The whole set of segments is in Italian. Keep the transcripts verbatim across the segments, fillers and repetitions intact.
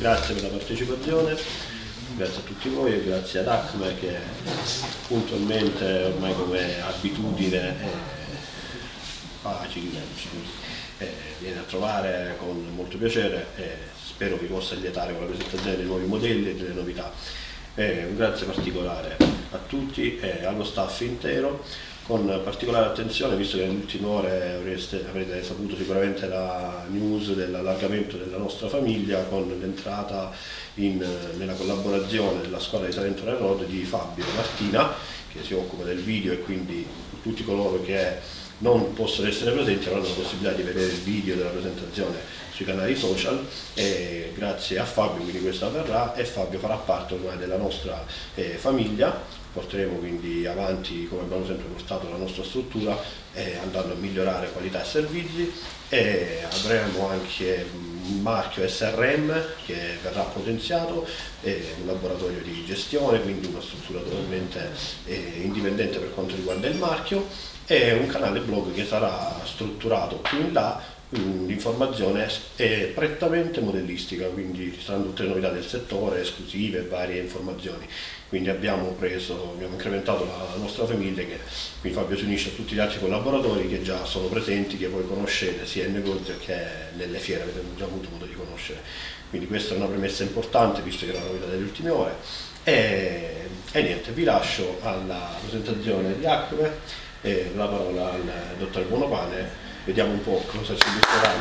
grazie per la partecipazione, grazie a tutti voi e grazie ad Acme che puntualmente, ormai come abitudine, ci, ci eh, viene a trovare con molto piacere e spero vi possa lietare con la presentazione dei nuovi modelli e delle novità. Eh, un grazie particolare a tutti e allo staff intero, con particolare attenzione, visto che nelle ultime ore avreste, avrete saputo sicuramente la news dell'allargamento della nostra famiglia con l'entrata nella collaborazione della scuola di Salento Rail Road di Fabio Martina, che si occupa del video, e quindi tutti coloro che non possono essere presenti avranno la possibilità di vedere il video della presentazione sui canali social, e grazie a Fabio quindi questo avverrà e Fabio farà parte ormai della nostra eh, famiglia. Porteremo quindi avanti, come abbiamo sempre portato, la nostra struttura, eh, andando a migliorare qualità e servizi, e avremo anche un marchio S R M che verrà potenziato, eh, un laboratorio di gestione, quindi una struttura totalmente eh, indipendente per quanto riguarda il marchio, e un canale blog che sarà strutturato più in là. L'informazione è prettamente modellistica, quindi ci saranno tutte le novità del settore, esclusive e varie informazioni. Quindi abbiamo preso, abbiamo incrementato la, la nostra famiglia, che qui Fabio si unisce a tutti gli altri collaboratori che già sono presenti, che voi conoscete sia in negozio che nelle fiere, avete già avuto modo di conoscere. Quindi questa è una premessa importante, visto che è una novità delle ultime ore. E, e niente, vi lascio alla presentazione di Acme e la parola al dottor Buonopane. Vediamo un po' cosa ci illustrerà.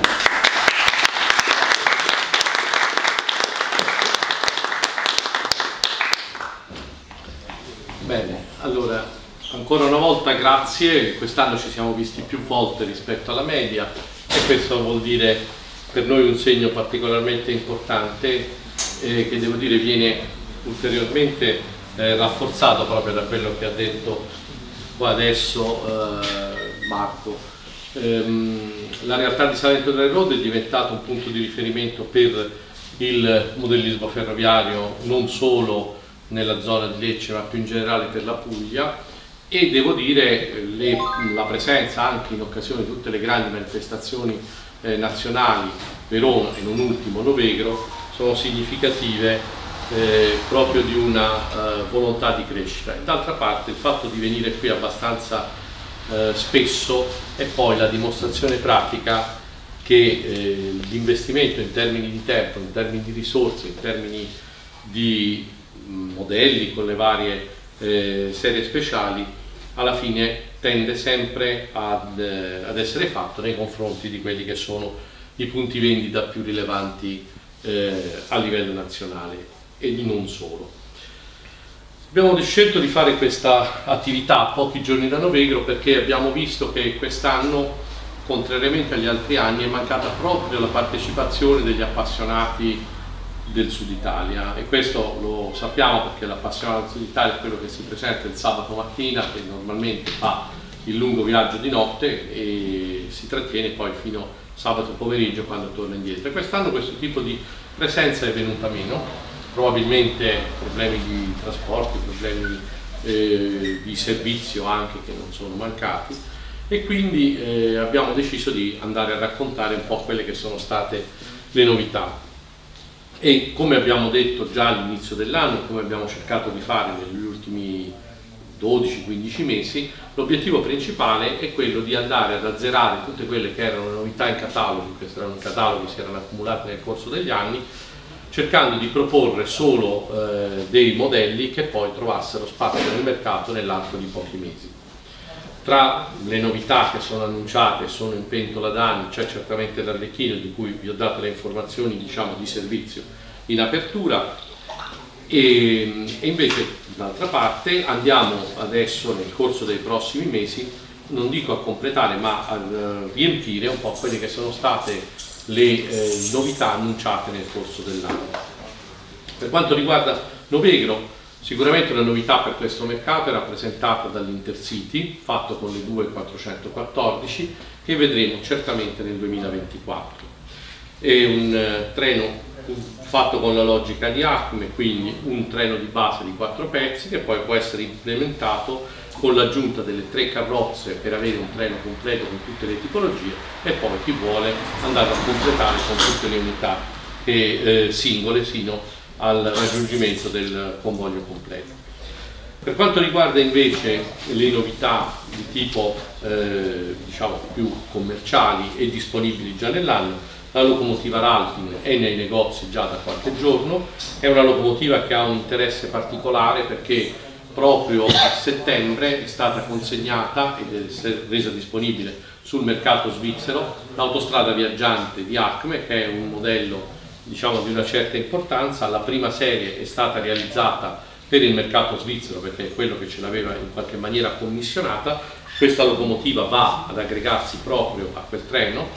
Bene, allora ancora una volta grazie, quest'anno ci siamo visti più volte rispetto alla media e questo vuol dire per noi un segno particolarmente importante, eh, che devo dire viene ulteriormente eh, rafforzato proprio da quello che ha detto qua adesso eh, Marco. La realtà di Salento Rail Road è diventata un punto di riferimento per il modellismo ferroviario non solo nella zona di Lecce ma più in generale per la Puglia, e devo dire le, la presenza anche in occasione di tutte le grandi manifestazioni eh, nazionali, Verona e non ultimo Novegro, sono significative eh, proprio di una eh, volontà di crescita. E d'altra parte il fatto di venire qui abbastanza Eh, spesso è poi la dimostrazione pratica che eh, l'investimento in termini di tempo, in termini di risorse, in termini di mh, modelli con le varie eh, serie speciali, alla fine tende sempre ad, eh, ad essere fatto nei confronti di quelli che sono i punti vendita più rilevanti eh, a livello nazionale e di non solo. Abbiamo scelto di fare questa attività a pochi giorni da Novegro perché abbiamo visto che quest'anno, contrariamente agli altri anni, è mancata proprio la partecipazione degli appassionati del Sud Italia, e questo lo sappiamo perché l'appassionato del Sud Italia è quello che si presenta il sabato mattina, che normalmente fa il lungo viaggio di notte e si trattiene poi fino sabato pomeriggio quando torna indietro. E quest'anno questo tipo di presenza è venuta meno, probabilmente problemi di trasporto, problemi eh, di servizio anche che non sono mancati, e quindi eh, abbiamo deciso di andare a raccontare un po' quelle che sono state le novità. E come abbiamo detto già all'inizio dell'anno, come abbiamo cercato di fare negli ultimi dodici quindici mesi, l'obiettivo principale è quello di andare ad azzerare tutte quelle che erano le novità in catalogo, questi erano i cataloghi che si erano accumulati nel corso degli anni, cercando di proporre solo eh, dei modelli che poi trovassero spazio nel mercato nell'arco di pochi mesi. Tra le novità che sono annunciate e sono in pentola da anni c'è certamente l'Arlecchino, di cui vi ho dato le informazioni, diciamo, di servizio in apertura, e, e invece d'altra parte andiamo adesso nel corso dei prossimi mesi, non dico a completare ma a uh, riempire un po' quelle che sono state le eh, novità annunciate nel corso dell'anno. Per quanto riguarda Novegro, sicuramente una novità per questo mercato è rappresentata dall'Intercity, fatto con le due quattrocentoquattordici, che vedremo certamente nel duemilaventiquattro. È un eh, treno fatto con la logica di Acme, quindi un treno di base di quattro pezzi che poi può essere implementato con l'aggiunta delle tre carrozze per avere un treno completo con tutte le tipologie, e poi chi vuole andare a completare con tutte le unità che eh, singole sino al raggiungimento del convoglio completo. Per quanto riguarda invece le novità di tipo eh, diciamo più commerciali e disponibili già nell'anno, la locomotiva Ralphin è nei negozi già da qualche giorno, è una locomotiva che ha un interesse particolare perché proprio a settembre è stata consegnata ed è resa disponibile sul mercato svizzero l'autostrada viaggiante di Acme, che è un modello diciamo di una certa importanza. La prima serie è stata realizzata per il mercato svizzero perché è quello che ce l'aveva in qualche maniera commissionata. Questa locomotiva va ad aggregarsi proprio a quel treno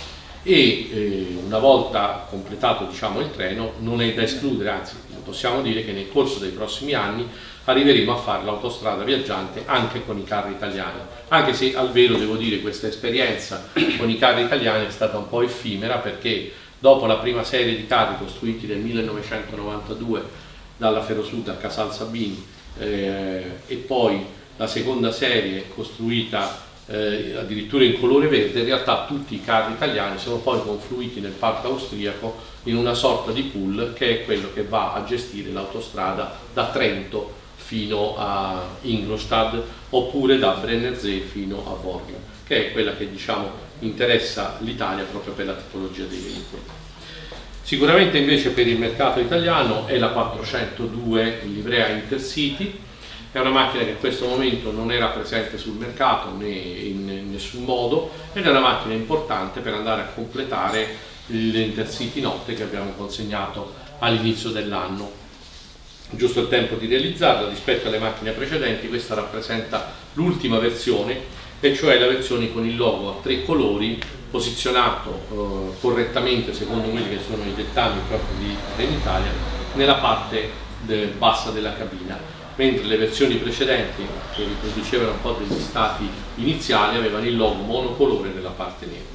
e eh, una volta completato diciamo il treno non è da escludere, anzi possiamo dire che nel corso dei prossimi anni arriveremo a fare l'autostrada viaggiante anche con i carri italiani, anche se al vero devo dire questa esperienza con i carri italiani è stata un po' effimera, perché dopo la prima serie di carri costruiti nel millenovecentonovantadue dalla Ferrosud a Casal Sabini eh, e poi la seconda serie costruita eh, addirittura in colore verde, in realtà tutti i carri italiani sono poi confluiti nel parco austriaco in una sorta di pool che è quello che va a gestire l'autostrada da Trento fino a Ingolstadt oppure da Brennersee fino a Worms, che è quella che diciamo interessa l'Italia proprio per la tipologia dei veicoli. Sicuramente invece per il mercato italiano è la quattrocentodue in livrea Intercity, è una macchina che in questo momento non era presente sul mercato né in nessun modo ed è una macchina importante per andare a completare l'Intercity notte che abbiamo consegnato all'inizio dell'anno. Giusto il tempo di realizzarla. Rispetto alle macchine precedenti questa rappresenta l'ultima versione, e cioè la versione con il logo a tre colori posizionato eh, correttamente secondo quelli che sono i dettami proprio di Trenitalia nella parte de bassa della cabina, mentre le versioni precedenti che riproducevano un po' degli stati iniziali avevano il logo monocolore nella parte nera.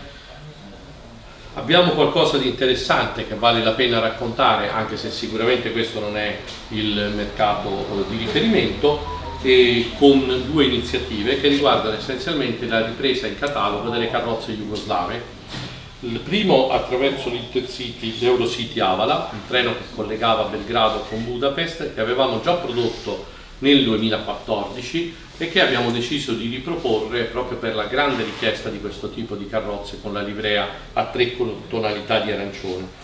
Abbiamo qualcosa di interessante che vale la pena raccontare, anche se sicuramente questo non è il mercato di riferimento, e con due iniziative che riguardano essenzialmente la ripresa in catalogo delle carrozze jugoslave. Il primo attraverso l'Intercity, l'Eurocity Avala, un treno che collegava Belgrado con Budapest, che avevamo già prodotto nel duemilaquattordici e che abbiamo deciso di riproporre proprio per la grande richiesta di questo tipo di carrozze con la livrea a tre tonalità di arancione.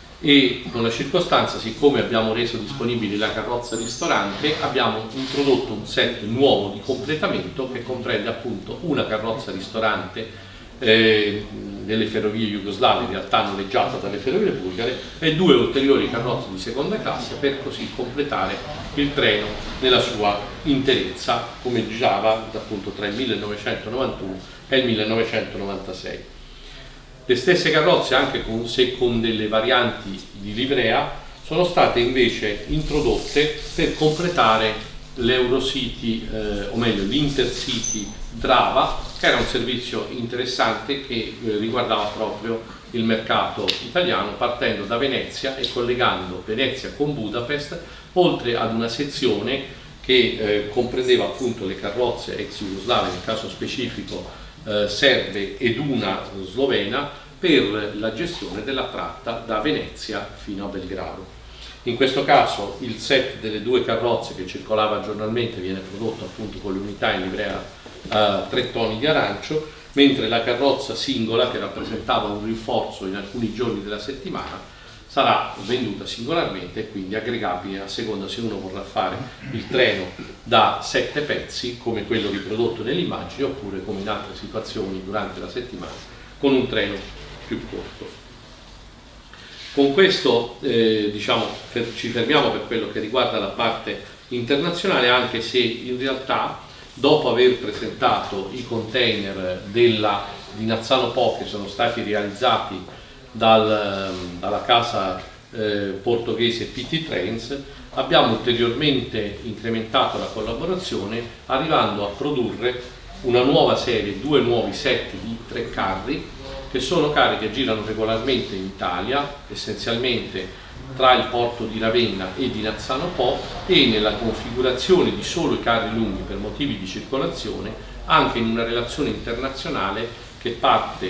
E con la circostanza, siccome abbiamo reso disponibile la carrozza ristorante, abbiamo introdotto un set nuovo di completamento che comprende appunto una carrozza ristorante eh, delle ferrovie jugoslave, in realtà noleggiata dalle ferrovie bulgare, e due ulteriori carrozze di seconda classe per così completare il treno nella sua interezza, come girava appunto tra il millenovecentonovantuno e il millenovecentonovantasei. Le stesse carrozze, anche con, se con delle varianti di livrea, sono state invece introdotte per completare l'Eurocity, eh, o meglio l'Intercity Drava, che era un servizio interessante che eh, riguardava proprio il mercato italiano, partendo da Venezia e collegando Venezia con Budapest, oltre ad una sezione che eh, comprendeva appunto le carrozze ex jugoslave, nel caso specifico eh, serbe ed una slovena, per la gestione della tratta da Venezia fino a Belgrado. In questo caso il set delle due carrozze che circolava giornalmente viene prodotto appunto con le unità in livrea a tre toni di arancio, mentre la carrozza singola, che rappresentava un rinforzo in alcuni giorni della settimana, sarà venduta singolarmente e quindi aggregabile a seconda se uno vorrà fare il treno da sette pezzi come quello riprodotto nell'immagine, oppure come in altre situazioni durante la settimana con un treno più corto. Con questo eh, diciamo, per, ci fermiamo per quello che riguarda la parte internazionale, anche se in realtà dopo aver presentato i container della, di Nazzano Po, che sono stati realizzati dal, dalla casa eh, portoghese P T Trains, abbiamo ulteriormente incrementato la collaborazione, arrivando a produrre una nuova serie, due nuovi set di tre carri, che sono carri che girano regolarmente in Italia, essenzialmente tra il porto di Ravenna e di Nazzano Po, e nella configurazione di solo i carri lunghi per motivi di circolazione, anche in una relazione internazionale che parte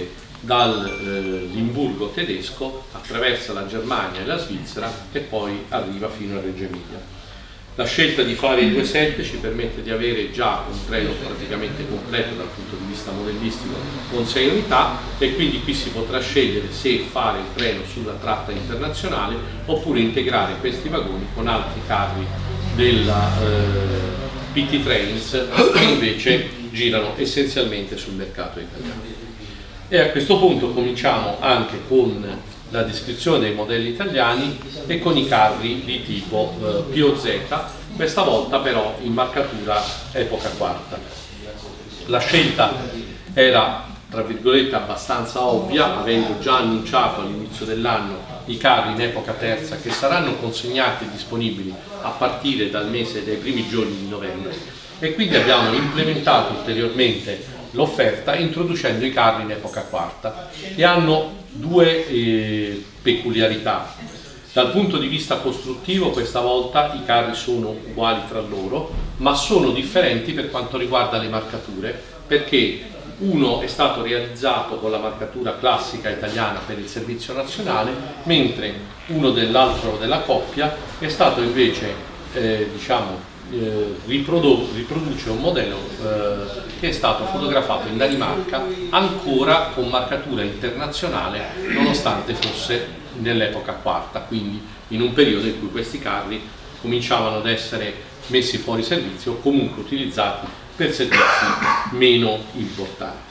dal eh, Limburgo tedesco, attraversa la Germania e la Svizzera e poi arriva fino a Reggio Emilia. La scelta di fare i due sette ci permette di avere già un treno praticamente completo dal punto di vista modellistico con sei unità, e quindi qui si potrà scegliere se fare il treno sulla tratta internazionale oppure integrare questi vagoni con altri carri della eh, P T Trains che invece girano essenzialmente sul mercato italiano. E a questo punto cominciamo anche con la descrizione dei modelli italiani e con i carri di tipo eh, P O Z, questa volta però in marcatura epoca quarta. La scelta era, tra virgolette, abbastanza ovvia, avendo già annunciato all'inizio dell'anno i carri in epoca terza che saranno consegnati e disponibili a partire dal mese dei primi giorni di novembre, e quindi abbiamo implementato ulteriormente l'offerta introducendo i carri in epoca quarta, e hanno due eh, peculiarità. Dal punto di vista costruttivo questa volta i carri sono uguali tra loro, ma sono differenti per quanto riguarda le marcature, perché uno è stato realizzato con la marcatura classica italiana per il servizio nazionale, mentre uno dell'altro della coppia è stato invece eh, diciamo Eh, riprodu riproduce un modello eh, che è stato fotografato in Danimarca ancora con marcatura internazionale, nonostante fosse nell'epoca quarta, quindi in un periodo in cui questi carri cominciavano ad essere messi fuori servizio o comunque utilizzati per servizi meno importanti.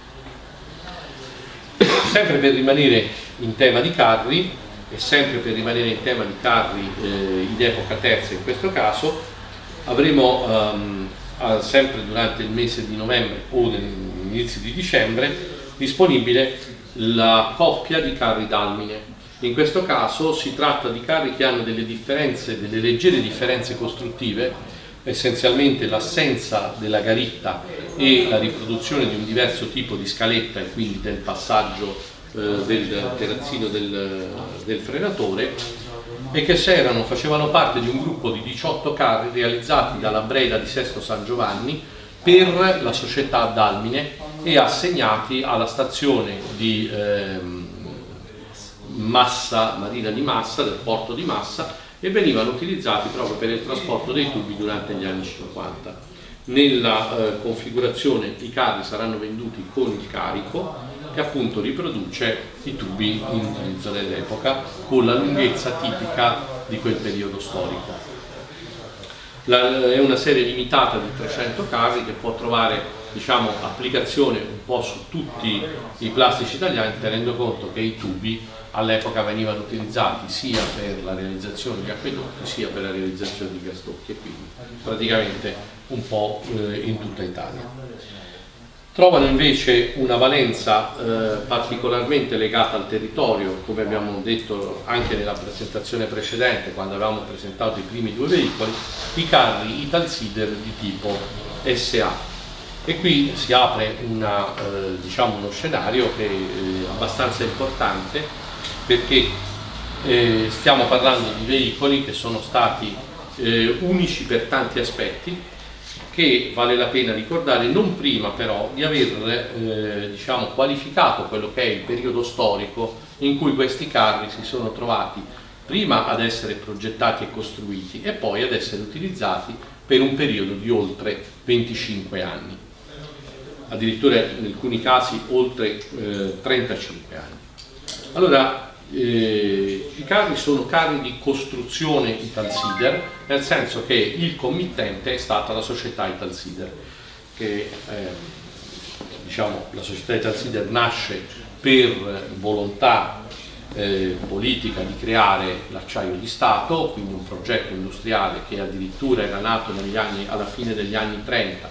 Sempre per rimanere in tema di carri e sempre per rimanere in tema di carri eh, in epoca terza in questo caso, avremo um, sempre durante il mese di novembre o all'inizio di dicembre disponibile la coppia di carri Dalmine. In questo caso si tratta di carri che hanno delle differenze, delle leggere differenze costruttive, essenzialmente l'assenza della garitta e la riproduzione di un diverso tipo di scaletta e quindi del passaggio eh, del terrazzino del, del frenatore, e che erano, facevano parte di un gruppo di diciotto carri realizzati dalla Breda di Sesto San Giovanni per la società Dalmine e assegnati alla stazione di eh, Massa, Marina di Massa, del porto di Massa, e venivano utilizzati proprio per il trasporto dei tubi durante gli anni cinquanta. Nella eh, configurazione i carri saranno venduti con il carico, che appunto riproduce i tubi in utilizzo dell'epoca con la lunghezza tipica di quel periodo storico. La, è una serie limitata di trecento carri che può trovare, diciamo, applicazione un po' su tutti i plastici italiani, tenendo conto che i tubi all'epoca venivano utilizzati sia per la realizzazione di acquedotti sia per la realizzazione di gasdocchi, e quindi praticamente un po' eh, in tutta Italia. Trovano invece una valenza eh, particolarmente legata al territorio, come abbiamo detto anche nella presentazione precedente, quando avevamo presentato i primi due veicoli, i carri Italsider di tipo S A. E qui si apre una, eh, diciamo uno scenario che è abbastanza importante, perché eh, stiamo parlando di veicoli che sono stati eh, unici per tanti aspetti, che vale la pena ricordare, non prima però di aver eh, diciamo, qualificato quello che è il periodo storico in cui questi carri si sono trovati prima ad essere progettati e costruiti e poi ad essere utilizzati per un periodo di oltre venticinque anni, addirittura in alcuni casi oltre eh, trentacinque anni. Allora, Eh, i carri sono carri di costruzione Italsider, nel senso che il committente è stata la società Italsider, che eh, diciamo, la società Italsider nasce per volontà eh, politica di creare l'acciaio di Stato, quindi un progetto industriale che addirittura era nato negli anni, alla fine degli anni trenta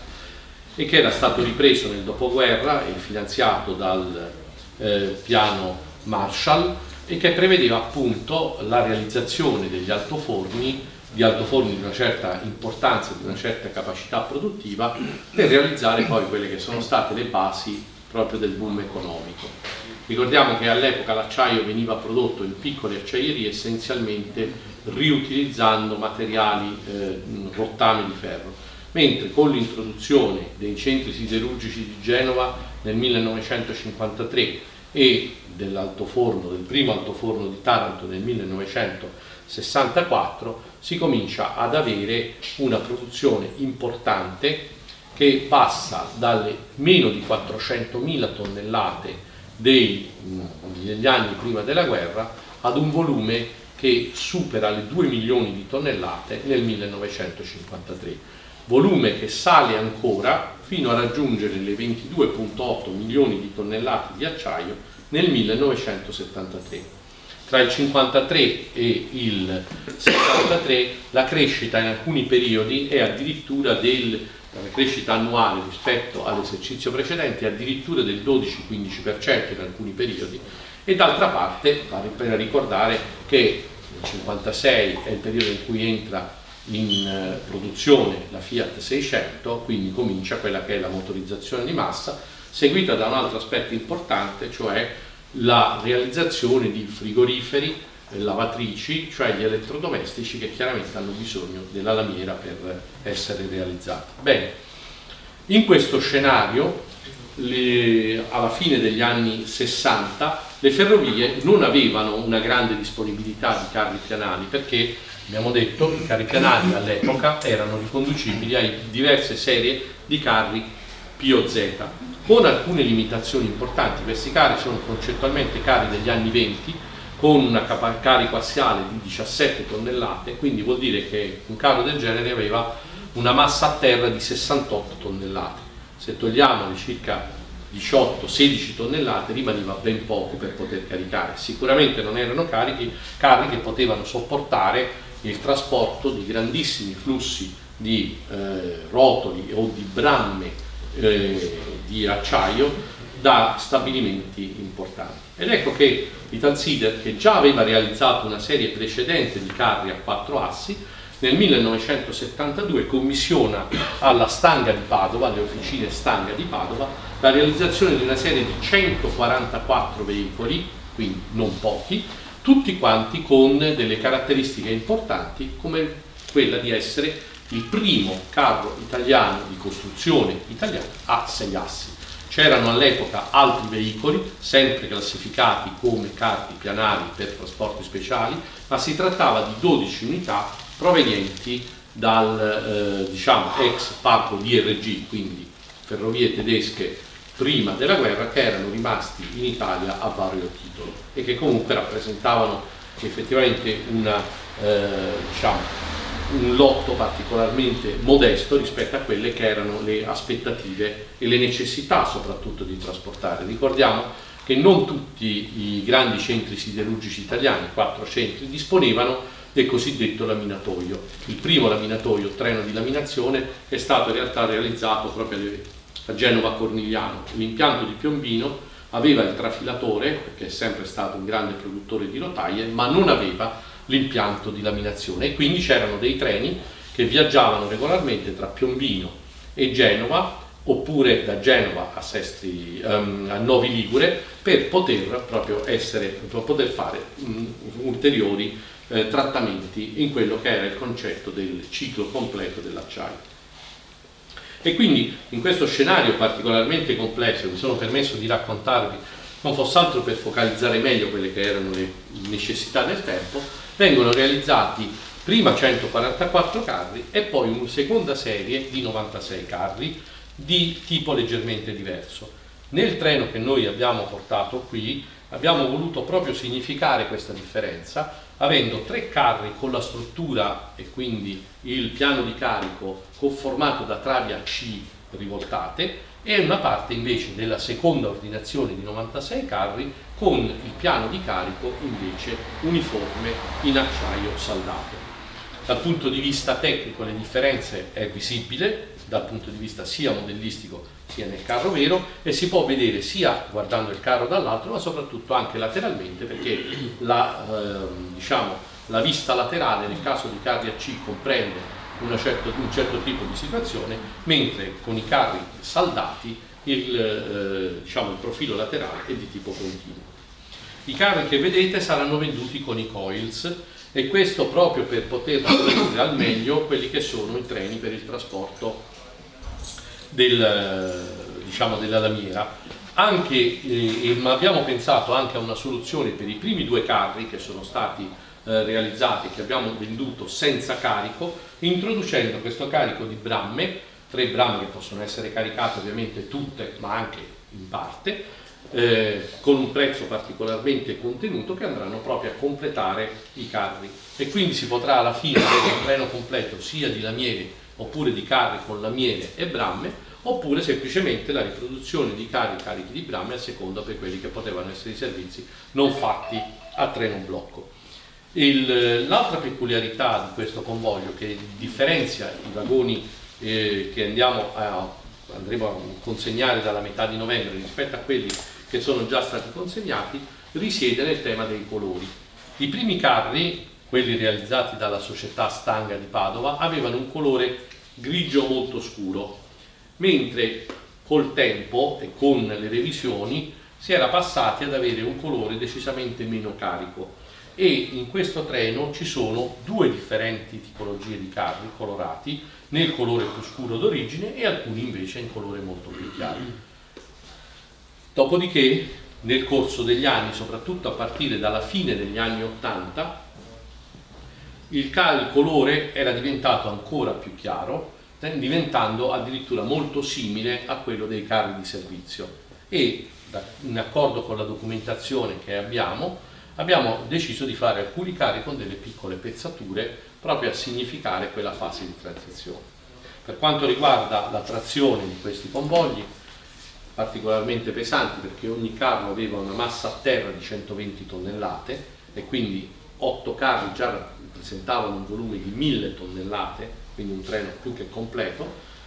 e che era stato ripreso nel dopoguerra e finanziato dal eh, piano Marshall, e che prevedeva appunto la realizzazione degli altoforni, di altoforni di una certa importanza, di una certa capacità produttiva, per realizzare poi quelle che sono state le basi proprio del boom economico. Ricordiamo che all'epoca l'acciaio veniva prodotto in piccole acciaierie, essenzialmente riutilizzando materiali eh, rottame di ferro, mentre con l'introduzione dei centri siderurgici di Genova nel millenovecentocinquantatré e dell'altoforno, del primo altoforno di Taranto nel millenovecentosessantaquattro, si comincia ad avere una produzione importante che passa dalle meno di quattrocentomila tonnellate dei, degli anni prima della guerra ad un volume che supera le due milioni di tonnellate nel millenovecentocinquantatré, volume che sale ancora fino a raggiungere le ventidue virgola otto milioni di tonnellate di acciaio nel millenovecentosettantatré. Tra il cinquantatré e il settantatré la crescita in alcuni periodi è addirittura del, la crescita annuale rispetto all'esercizio precedente è addirittura del dodici quindici per cento in alcuni periodi, e d'altra parte vale la pena ricordare che nel cinquantasei è il periodo in cui entra in produzione la Fiat seicento, quindi comincia quella che è la motorizzazione di massa, seguita da un altro aspetto importante, cioè la realizzazione di frigoriferi, lavatrici, cioè gli elettrodomestici che chiaramente hanno bisogno della lamiera per essere realizzati. Bene, in questo scenario, le, alla fine degli anni sessanta, le ferrovie non avevano una grande disponibilità di carri pianali, perché abbiamo detto che i carri pianali all'epoca erano riconducibili a diverse serie di carri P O Z, con alcune limitazioni importanti. Questi carri sono concettualmente carri degli anni venti, con un carico assiale di diciassette tonnellate, quindi vuol dire che un carro del genere aveva una massa a terra di sessantotto tonnellate. Se togliamo le circa diciotto sedici tonnellate rimaneva ben poco per poter caricare. Sicuramente non erano carichi, carri che potevano sopportare il trasporto di grandissimi flussi di eh, rotoli o di bramme eh, di acciaio da stabilimenti importanti. Ed ecco che Italsider, che già aveva realizzato una serie precedente di carri a quattro assi, nel millenovecentosettantadue commissiona alla Stanga di Padova, alle officine Stanga di Padova, la realizzazione di una serie di centoquarantaquattro veicoli, quindi non pochi, tutti quanti con delle caratteristiche importanti, come quella di essere il primo carro italiano di costruzione italiana a sei assi. C'erano all'epoca altri veicoli, sempre classificati come carri pianali per trasporti speciali, ma si trattava di dodici unità provenienti dal eh, diciamo, ex parco D R G, quindi ferrovie tedesche prima della guerra, che erano rimasti in Italia a vario titolo e che comunque rappresentavano effettivamente una, eh, diciamo, un lotto particolarmente modesto rispetto a quelle che erano le aspettative e le necessità soprattutto di trasportare. Ricordiamo che non tutti i grandi centri siderurgici italiani, quattro centri, disponevano del cosiddetto laminatoio. Il primo laminatoio, treno di laminazione, è stato in realtà realizzato proprio a Genova Cornigliano. L'impianto di Piombino aveva il trafilatore, perché è sempre stato un grande produttore di rotaie, ma non aveva l'impianto di laminazione, e quindi c'erano dei treni che viaggiavano regolarmente tra Piombino e Genova, oppure da Genova a, Sestri, um, a Novi Ligure, per poter proprio essere, per poter fare um, ulteriori eh, trattamenti in quello che era il concetto del ciclo completo dell'acciaio. E quindi in questo scenario particolarmente complesso, mi sono permesso di raccontarvi, non fosse altro per focalizzare meglio quelle che erano le necessità del tempo, vengono realizzati prima centoquarantaquattro carri e poi una seconda serie di novantasei carri di tipo leggermente diverso. Nel treno che noi abbiamo portato qui abbiamo voluto proprio significare questa differenza, avendo tre carri con la struttura e quindi il piano di carico conformato da travi a C rivoltate, e una parte invece della seconda ordinazione di novantasei carri con il piano di carico invece uniforme in acciaio saldato. Dal punto di vista tecnico le differenze è visibile, dal punto di vista sia modellistico sia nel carro vero, e si può vedere sia guardando il carro dall'altro ma soprattutto anche lateralmente, perché la, eh, diciamo, la vista laterale nel caso di carri a C comprende Una certo, un certo tipo di situazione, mentre con i carri saldati il, eh, diciamo, il profilo laterale è di tipo continuo. I carri che vedete saranno venduti con i coils, e questo proprio per poter raggiungere al meglio quelli che sono i treni per il trasporto del, diciamo, della lamiera. Anche, eh, ma abbiamo pensato anche a una soluzione per i primi due carri che sono stati eh, realizzati, che abbiamo venduto senza carico, introducendo questo carico di bramme, tre bramme che possono essere caricate ovviamente tutte, ma anche in parte, eh, con un prezzo particolarmente contenuto, che andranno proprio a completare i carri, e quindi si potrà alla fine avere un treno completo sia di lamiere oppure di carri con lamiere e bramme, oppure semplicemente la riproduzione di carri e carichi di bramme a seconda per quelli che potevano essere i servizi non fatti a treno blocco. L'altra peculiarità di questo convoglio, che differenzia i vagoni eh, che andiamo a, andremo a consegnare dalla metà di novembre rispetto a quelli che sono già stati consegnati, risiede nel tema dei colori. I primi carri, quelli realizzati dalla società Stanga di Padova, avevano un colore grigio molto scuro, mentre col tempo e con le revisioni si era passati ad avere un colore decisamente meno carico, e in questo treno ci sono due differenti tipologie di carri colorati, nel colore più scuro d'origine e alcuni invece in colore molto più chiaro. Dopodiché nel corso degli anni, soprattutto a partire dalla fine degli anni ottanta, il, il colore era diventato ancora più chiaro, diventando addirittura molto simile a quello dei carri di servizio, e in accordo con la documentazione che abbiamo abbiamo deciso di fare alcuni carri con delle piccole pezzature proprio a significare quella fase di transizione. Per quanto riguarda la trazione di questi convogli, particolarmente pesanti, perché ogni carro aveva una massa a terra di centoventi tonnellate e quindi otto carri già rappresentavano un volume di mille tonnellate, quindi un treno più che completo,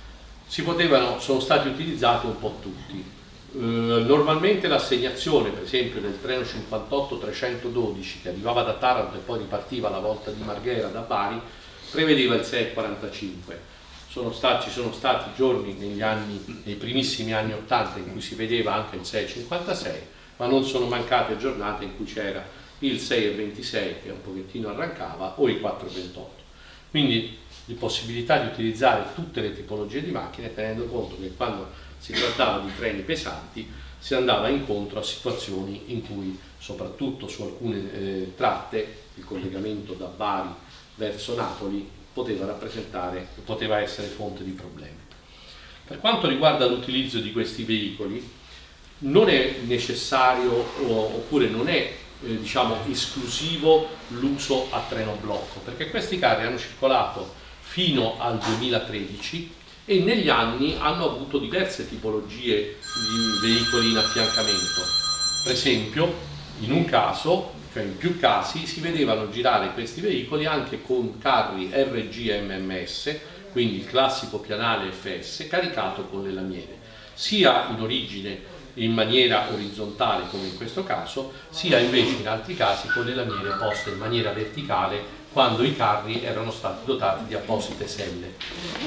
si potevano, sono stati utilizzati un po' tutti. Eh, normalmente l'assegnazione, per esempio, del treno cinquantotto trecentododici che arrivava da Taranto e poi ripartiva alla volta di Marghera da Bari, prevedeva il sei e quarantacinque. Sono stati, ci sono stati giorni negli anni, nei primissimi anni ottanta in cui si vedeva anche il sei e cinquantasei, ma non sono mancate giornate in cui c'era il sei e ventisei che un pochettino arrancava, o il quattro e ventotto. Quindi di possibilità di utilizzare tutte le tipologie di macchine, tenendo conto che quando si trattava di treni pesanti si andava incontro a situazioni in cui, soprattutto su alcune eh, tratte, il collegamento da Bari verso Napoli poteva rappresentare, poteva essere fonte di problemi. Per quanto riguarda l'utilizzo di questi veicoli, non è necessario oppure non è eh, diciamo esclusivo l'uso a treno blocco, perché questi carri hanno circolato fino al duemilatredici e negli anni hanno avuto diverse tipologie di veicoli in affiancamento. Per esempio, in un caso, cioè in più casi, si vedevano girare questi veicoli anche con carri R G M M S, quindi il classico pianale F S, caricato con le lamiere, sia in origine in maniera orizzontale come in questo caso, sia invece in altri casi con le lamiere poste in maniera verticale quando i carri erano stati dotati di apposite selle.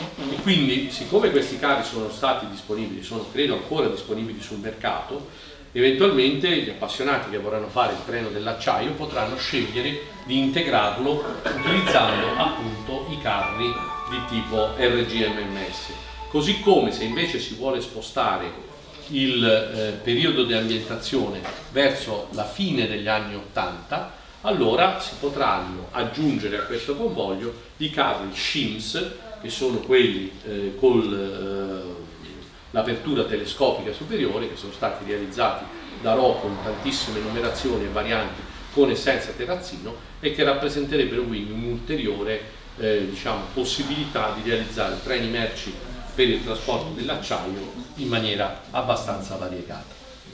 E quindi, siccome questi carri sono stati disponibili, sono credo ancora disponibili sul mercato, eventualmente gli appassionati che vorranno fare il treno dell'acciaio potranno scegliere di integrarlo utilizzando appunto i carri di tipo R G M M S. Così come, se invece si vuole spostare il eh, periodo di ambientazione verso la fine degli anni ottanta, allora si potranno aggiungere a questo convoglio i carri Shims, che sono quelli eh, con eh, l'apertura telescopica superiore, che sono stati realizzati da Rocco in tantissime numerazioni e varianti con e senza terrazzino, e che rappresenterebbero quindi un'ulteriore eh, diciamo, possibilità di realizzare treni merci per il trasporto dell'acciaio in maniera abbastanza variegata.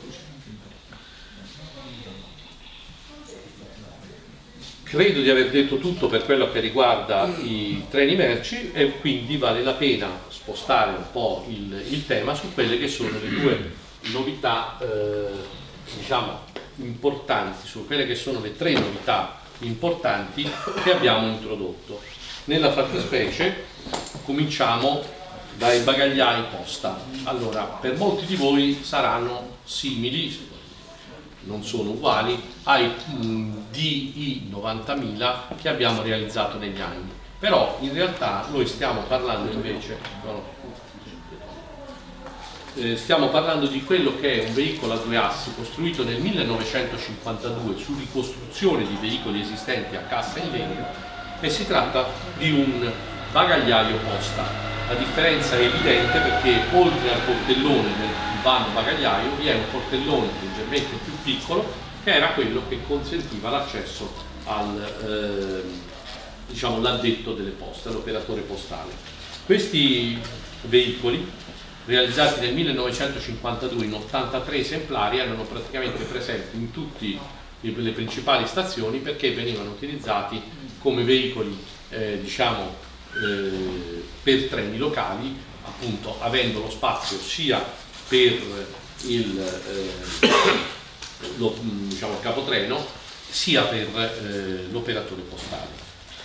Credo di aver detto tutto per quello che riguarda i treni merci, e quindi vale la pena spostare un po' il, il tema su quelle che sono le due novità eh, diciamo importanti, su quelle che sono le tre novità importanti che abbiamo introdotto. Nella fattispecie cominciamo dai bagagliai posta. Allora, per molti di voi saranno simili, non sono uguali, ai mm, D I novantamila che abbiamo realizzato negli anni, però in realtà noi stiamo parlando invece no, eh, stiamo parlando di quello che è un veicolo a due assi costruito nel millenovecentocinquantadue su ricostruzione di veicoli esistenti a cassa in legno, e si tratta di un bagagliaio posta. La differenza è evidente perché oltre al portellone del vano bagagliaio vi è un portellone leggermente più piccolo, che era quello che consentiva l'accesso al eh, diciamo, l'addetto delle poste, all'operatore postale. Questi veicoli, realizzati nel millenovecentocinquantadue in ottantatré esemplari, erano praticamente presenti in tutte le principali stazioni perché venivano utilizzati come veicoli eh, diciamo, eh, per treni locali, appunto avendo lo spazio sia per il, eh, lo, diciamo, il capotreno sia per eh, l'operatore postale.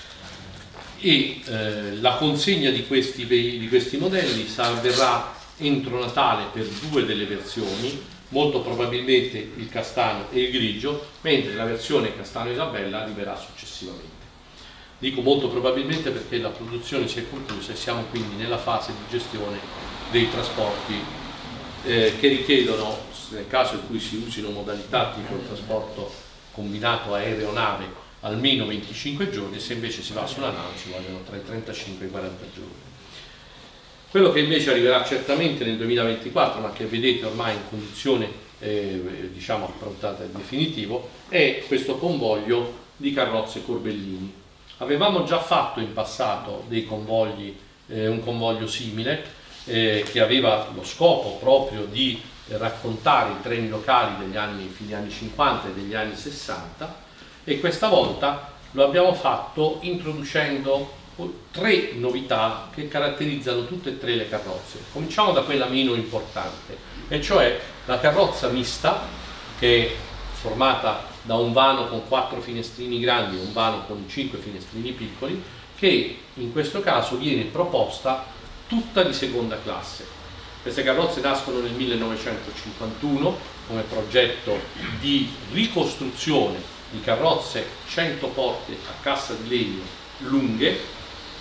E eh, la consegna di questi, di questi modelli avverrà entro Natale per due delle versioni, molto probabilmente il castano e il grigio, mentre la versione castano Isabella arriverà successivamente. Dico molto probabilmente perché la produzione si è conclusa e siamo quindi nella fase di gestione dei trasporti eh, che richiedono, nel caso in cui si usino modalità tipo il trasporto combinato aereo-nave, almeno venticinque giorni, se invece si va sulla nave ci vogliono tra i trentacinque e i quaranta giorni. Quello che invece arriverà certamente nel duemilaventiquattro, ma che vedete ormai in condizione eh, diciamo approntata e definitivo, è questo convoglio di carrozze Corbellini. Avevamo già fatto in passato dei convogli, eh, un convoglio simile eh, che aveva lo scopo proprio di raccontare i treni locali degli anni, fine anni cinquanta e degli anni sessanta, e questa volta lo abbiamo fatto introducendo tre novità che caratterizzano tutte e tre le carrozze. Cominciamo da quella meno importante, e cioè la carrozza mista, che è formata da un vano con quattro finestrini grandi e un vano con cinque finestrini piccoli, che in questo caso viene proposta tutta di seconda classe. Queste carrozze nascono nel millenovecentocinquantuno come progetto di ricostruzione di carrozze cento porte a cassa di legno lunghe,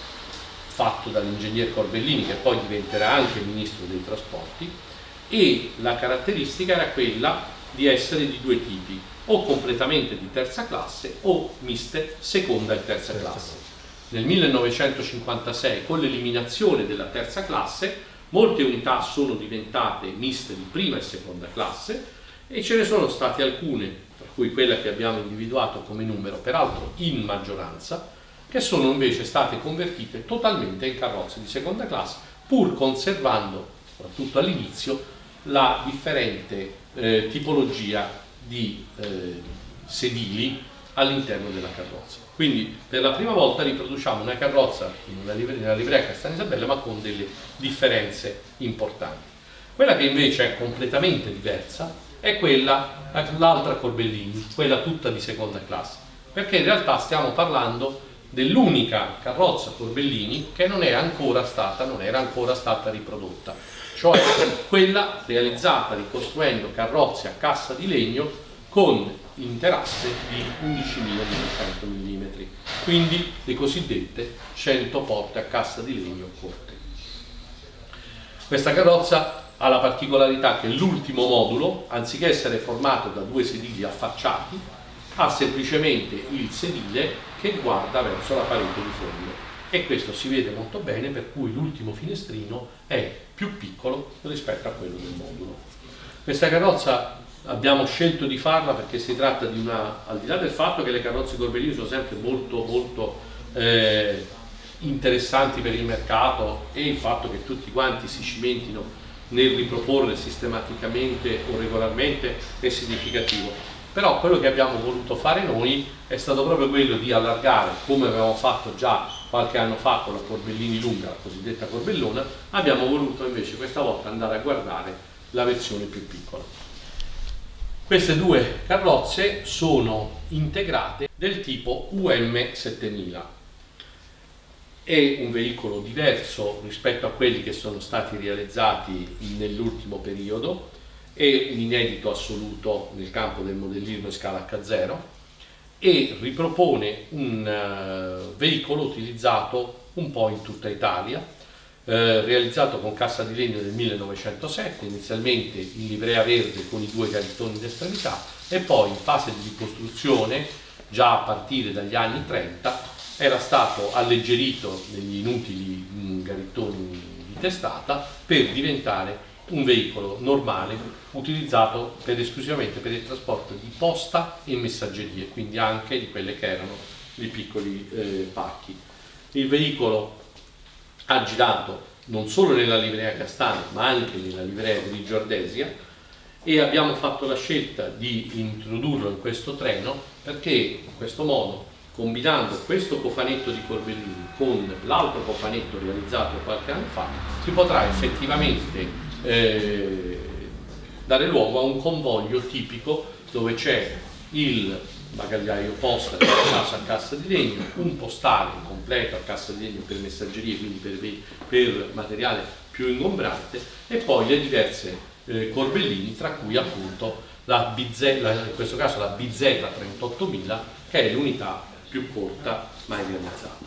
fatto dall'ingegner Corbellini, che poi diventerà anche ministro dei trasporti, e la caratteristica era quella di essere di due tipi, o completamente di terza classe o miste seconda e terza classe. Nel millenovecentocinquantasei, con l'eliminazione della terza classe, molte unità sono diventate miste di prima e seconda classe, e ce ne sono state alcune, per cui quella che abbiamo individuato come numero, peraltro in maggioranza, che sono invece state convertite totalmente in carrozze di seconda classe, pur conservando, soprattutto all'inizio, la differente eh, tipologia di eh, sedili all'interno della carrozza. Quindi per la prima volta riproduciamo una carrozza in una livrea, nella livrea Castano Isabella, ma con delle differenze importanti. Quella che invece è completamente diversa è quella, l'altra Corbellini, quella tutta di seconda classe, perché in realtà stiamo parlando dell'unica carrozza Corbellini che non è ancora stata, non era ancora stata riprodotta, cioè quella realizzata ricostruendo carrozze a cassa di legno con interasse di undicimilanovecento millimetri, quindi le cosiddette cento porte a cassa di legno corte. Questa carrozza ha la particolarità che l'ultimo modulo, anziché essere formato da due sedili affacciati, ha semplicemente il sedile che guarda verso la parete di fondo, e questo si vede molto bene, per cui l'ultimo finestrino è più piccolo rispetto a quello del modulo. Questa carrozza abbiamo scelto di farla perché si tratta di una, al di là del fatto che le carrozze Corbellini sono sempre molto molto eh, interessanti per il mercato, e il fatto che tutti quanti si cimentino nel riproporle sistematicamente o regolarmente è significativo. Però quello che abbiamo voluto fare noi è stato proprio quello di allargare, come avevamo fatto già qualche anno fa con la Corbellini lunga, la cosiddetta Corbellona. Abbiamo voluto invece questa volta andare a guardare la versione più piccola. Queste due carrozze sono integrate del tipo U M settemila. È un veicolo diverso rispetto a quelli che sono stati realizzati nell'ultimo periodo, è un inedito assoluto nel campo del modellismo in scala acca zero, e ripropone un uh, veicolo utilizzato un po' in tutta Italia, eh, realizzato con cassa di legno del millenovecentosette, inizialmente in livrea verde con i due garitoni d'estremità, e poi in fase di ricostruzione, già a partire dagli anni trenta, era stato alleggerito degli inutili mh, garitoni di testata per diventare un veicolo normale utilizzato per esclusivamente per il trasporto di posta e messaggerie, quindi anche di quelle che erano i piccoli eh, pacchi. Il veicolo ha girato non solo nella livrea castana ma anche nella livrea grigio ardesia, e abbiamo fatto la scelta di introdurlo in questo treno perché in questo modo, combinando questo cofanetto di Corbellini con l'altro cofanetto realizzato qualche anno fa, si potrà effettivamente eh, dare luogo a un convoglio tipico dove c'è il bagagliaio posta per caso a cassa di legno, un postale completo a cassa di legno per messaggerie, quindi per, per materiale più ingombrante, e poi le diverse eh, corbellini, tra cui appunto la B Z, in questo caso la B Z trentottomila, che è l'unità più corta mai realizzata.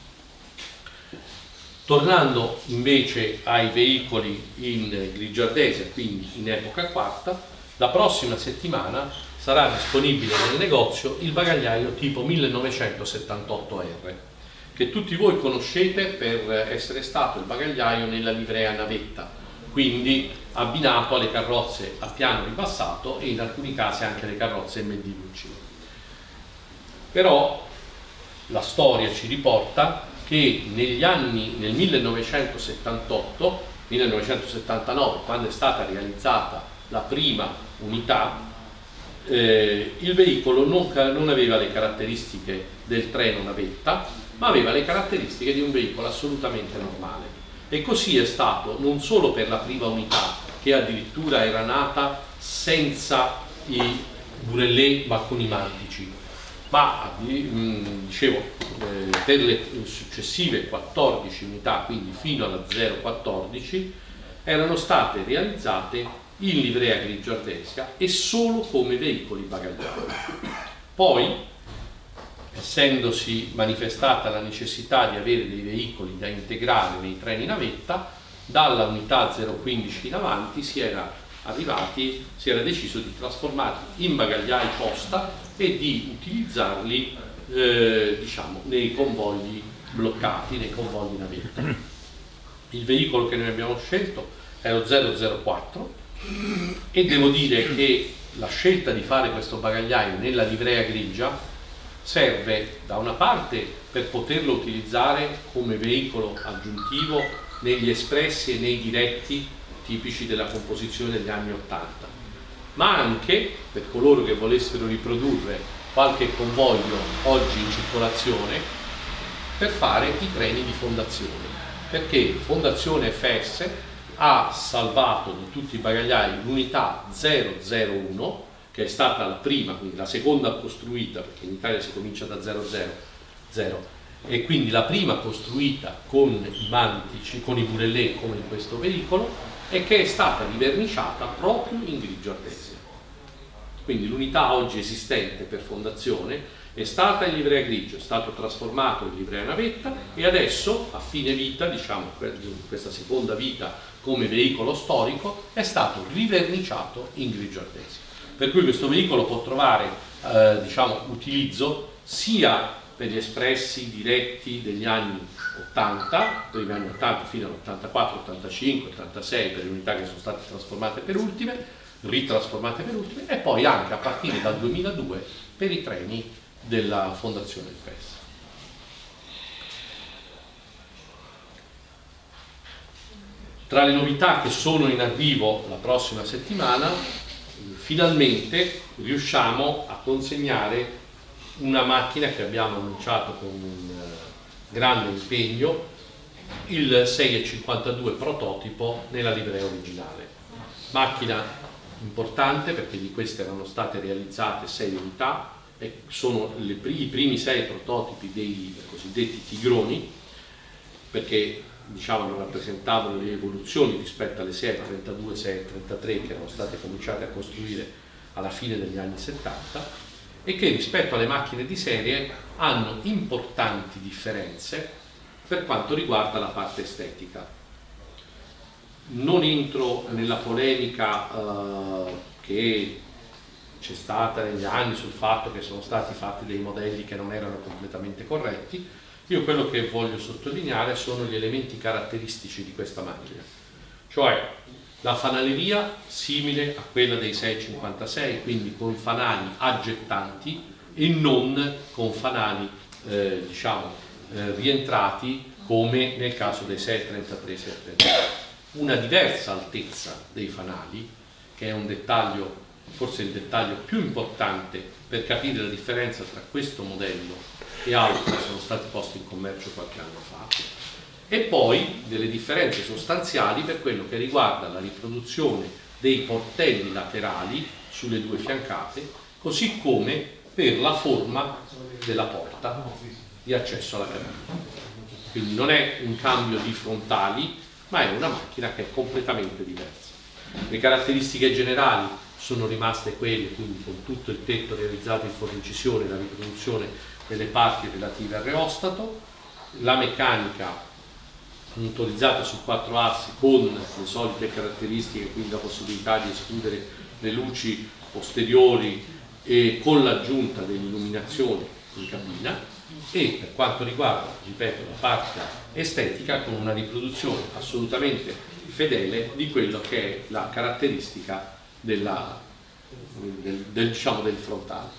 Tornando invece ai veicoli in grigio ardesia, quindi in epoca quarta, la prossima settimana sarà disponibile nel negozio il bagagliaio tipo millenovecentosettantotto R, che tutti voi conoscete per essere stato il bagagliaio nella livrea navetta, quindi abbinato alle carrozze a piano ribassato e in alcuni casi anche alle carrozze M D lucide. Però la storia ci riporta che negli anni, nel millenovecentosettantotto millenovecentosettantanove, quando è stata realizzata la prima unità, eh, il veicolo non, non aveva le caratteristiche del treno navetta, ma aveva le caratteristiche di un veicolo assolutamente normale. E così è stato non solo per la prima unità, che addirittura era nata senza i burellè ma con i mantici, ma dicevo eh, per le successive quattordici unità, quindi fino alla zero quattordici, erano state realizzate in livrea grigio ardesia e solo come veicoli bagagliaio. Poi, essendosi manifestata la necessità di avere dei veicoli da integrare nei treni navetta, dalla unità zero quindici in avanti si era arrivati, si era deciso di trasformarli in bagagliai posta e di utilizzarli eh, diciamo, nei convogli bloccati, nei convogli navetta. Il veicolo che noi abbiamo scelto è lo zero zero quattro e devo dire che la scelta di fare questo bagagliaio nella livrea grigia serve da una parte per poterlo utilizzare come veicolo aggiuntivo negli espressi e nei diretti tipici della composizione degli anni ottanta, ma anche per coloro che volessero riprodurre qualche convoglio oggi in circolazione per fare i treni di Fondazione, perché Fondazione F S ha salvato di tutti i bagagliai l'unità zero zero uno, che è stata la prima, quindi la seconda costruita, perché in Italia si comincia da zero zero zero, e quindi la prima costruita con i mantici, con i burellè come in questo veicolo, e che è stata riverniciata proprio in grigio ardesia. Quindi l'unità oggi esistente per Fondazione è stata in livrea grigio, è stato trasformato in livrea navetta e adesso a fine vita, diciamo questa seconda vita come veicolo storico, è stato riverniciato in grigio ardesia. Per cui questo veicolo può trovare eh, diciamo, utilizzo sia per gli espressi diretti degli anni ottanta, primi anni ottanta fino all'ottantaquattro, ottantacinque, ottantasei per le unità che sono state trasformate per ultime, ritrasformate per ultime, e poi anche a partire dal duemiladue per i treni della Fondazione F S. Tra le novità che sono in arrivo la prossima settimana, finalmente riusciamo a consegnare una macchina che abbiamo annunciato con un grande impegno, il sei e cinquantadue prototipo nella livrea originale. Macchina importante perché di queste erano state realizzate sei unità e sono le, i primi sei prototipi dei cosiddetti tigroni, perché diciamo rappresentavano le evoluzioni rispetto alle sei trentadue, sei trentatré che erano state cominciate a costruire alla fine degli anni settanta, e che rispetto alle macchine di serie hanno importanti differenze per quanto riguarda la parte estetica. non entro nella polemica eh, che c'è stata negli anni sul fatto che sono stati fatti dei modelli che non erano completamente corretti. Io quello che voglio sottolineare sono gli elementi caratteristici di questa macchina, cioè la fanaleria simile a quella dei sei cinquantasei, quindi con fanali aggettanti e non con fanali eh, diciamo eh, rientrati come nel caso dei sei trentatré sei trentaquattro. Una diversa altezza dei fanali, che è un dettaglio, forse il dettaglio più importante per capire la differenza tra questo modello e altri che sono stati posti in commercio qualche anno fa, e poi delle differenze sostanziali per quello che riguarda la riproduzione dei portelli laterali sulle due fiancate, così come per la forma della porta di accesso alla cabina. Quindi non è un cambio di frontali, ma è una macchina che è completamente diversa. Le caratteristiche generali sono rimaste quelle, quindi con tutto il tetto realizzato in fornicisione e la riproduzione delle parti relative al reostato, la meccanica motorizzata su quattro assi con le solite caratteristiche, quindi la possibilità di escludere le luci posteriori e con l'aggiunta dell'illuminazione in cabina, e per quanto riguarda, ripeto, la parte estetica, con una riproduzione assolutamente fedele di quello che è la caratteristica della, del, del, diciamo, del frontale.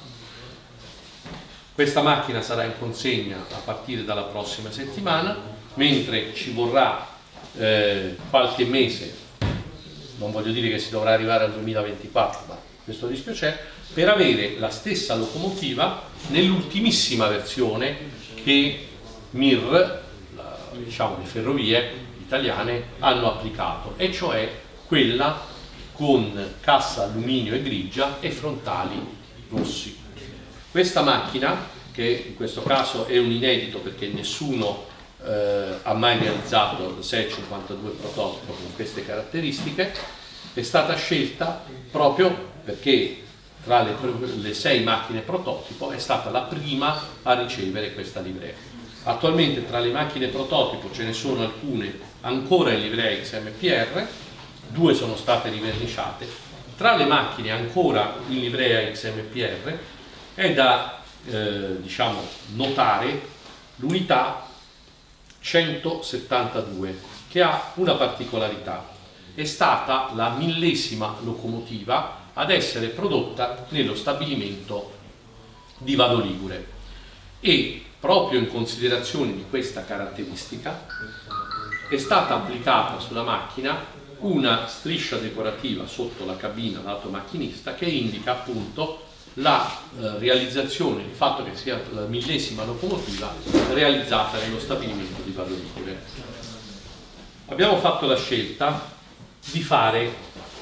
Questa macchina sarà in consegna a partire dalla prossima settimana, mentre ci vorrà eh, qualche mese, non voglio dire che si dovrà arrivare al duemilaventiquattro, ma questo rischio c'è, per avere la stessa locomotiva nell'ultimissima versione che M I R, la, diciamo le ferrovie italiane, hanno applicato, e cioè quella con cassa alluminio e grigia e frontali rossi. Questa macchina, che in questo caso è un inedito perché nessuno eh, ha mai realizzato il sei cinquantadue prototipo con queste caratteristiche, è stata scelta proprio perché tra le, le sei macchine prototipo è stata la prima a ricevere questa livrea. Attualmente tra le macchine prototipo ce ne sono alcune ancora in livrea X M P R, due sono state riverniciate. Tra le macchine ancora in livrea X M P R è da eh, diciamo, notare l'unità centosettantadue, che ha una particolarità: è stata la millesima locomotiva ad essere prodotta nello stabilimento di Vado Ligure, e proprio in considerazione di questa caratteristica è stata applicata sulla macchina una striscia decorativa sotto la cabina lato macchinista che indica appunto la eh, realizzazione, il fatto che sia la millesima locomotiva realizzata nello stabilimento di Vado Ligure. Abbiamo fatto la scelta di fare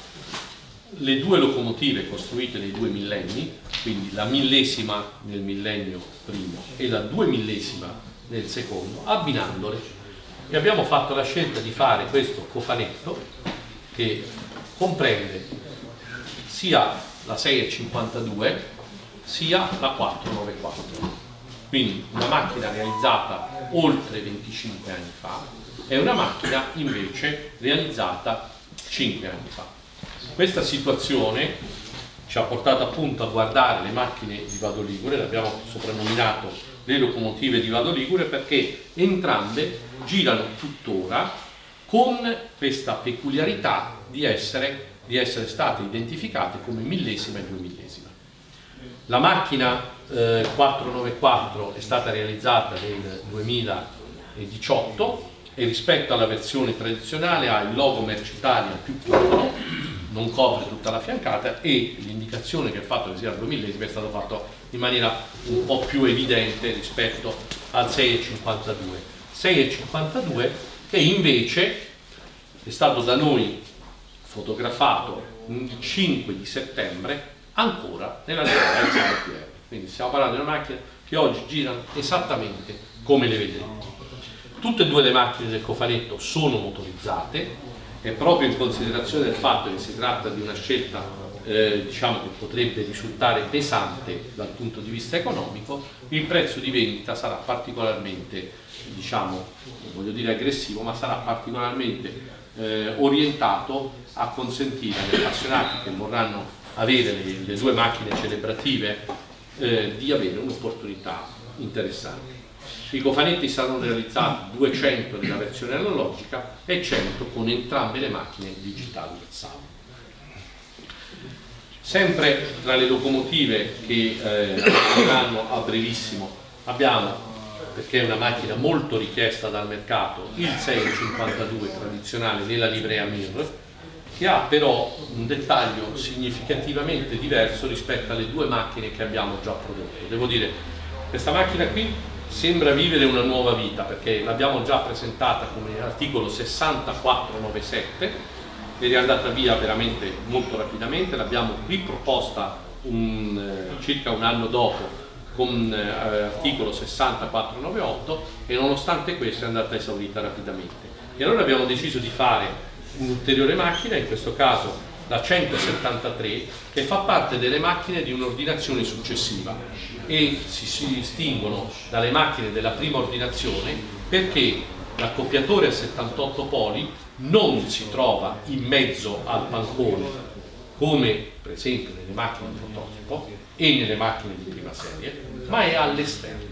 le due locomotive costruite nei due millenni, quindi la millesima nel millennio primo e la due millesima nel secondo, abbinandole, e abbiamo fatto la scelta di fare questo cofanetto che comprende sia la sei cinquantadue sia la quattrocentonovantaquattro, quindi una macchina realizzata oltre venticinque anni fa e una macchina invece realizzata cinque anni fa. Questa situazione ci ha portato appunto a guardare le macchine di Vado Ligure, le abbiamo soprannominato le locomotive di Vado Ligure perché entrambe girano tuttora con questa peculiarità di essere, di essere state identificate come millesima e due millesima. La macchina eh, quattrocentonovantaquattro è stata realizzata nel duemiladiciotto e rispetto alla versione tradizionale ha il logo Mercitalia più piccolo, non copre tutta la fiancata, e l'indicazione che il fatto che sia il due millesima è stato fatto in maniera un po' più evidente rispetto al sei cinquantadue. sei cinquantadue che invece è stato da noi fotografato il cinque di settembre ancora nella livrea X M P R. Quindi stiamo parlando di una macchina che oggi girano esattamente come le vedete. Tutte e due le macchine del cofanetto sono motorizzate, e proprio in considerazione del fatto che si tratta di una scelta eh, diciamo che potrebbe risultare pesante dal punto di vista economico, il prezzo di vendita sarà particolarmente, diciamo, non voglio dire aggressivo, ma sarà particolarmente eh, orientato a consentire agli appassionati che vorranno avere le, le due macchine celebrative eh, di avere un'opportunità interessante. I cofanetti saranno realizzati duecento nella versione analogica e cento con entrambe le macchine digitali S A V. Sempre tra le locomotive che eh, arriveranno a brevissimo abbiamo, perché è una macchina molto richiesta dal mercato, il seicentocinquantadue tradizionale nella livrea M I R, che ha però un dettaglio significativamente diverso rispetto alle due macchine che abbiamo già prodotto. Devo dire, questa macchina qui sembra vivere una nuova vita, perché l'abbiamo già presentata come articolo sessantaquattrocentonovantasette ed è andata via veramente molto rapidamente. L'abbiamo riproposta un, eh, circa un anno dopo con eh, articolo sessantaquattrocentonovantotto e nonostante questo è andata esaurita rapidamente. E allora abbiamo deciso di fare un'ulteriore macchina, in questo caso la centosettantatré, che fa parte delle macchine di un'ordinazione successiva e si, si distinguono dalle macchine della prima ordinazione perché l'accoppiatore a settantotto poli non si trova in mezzo al pancone come per esempio nelle macchine di prototipo e nelle macchine di prima serie, ma è all'esterno.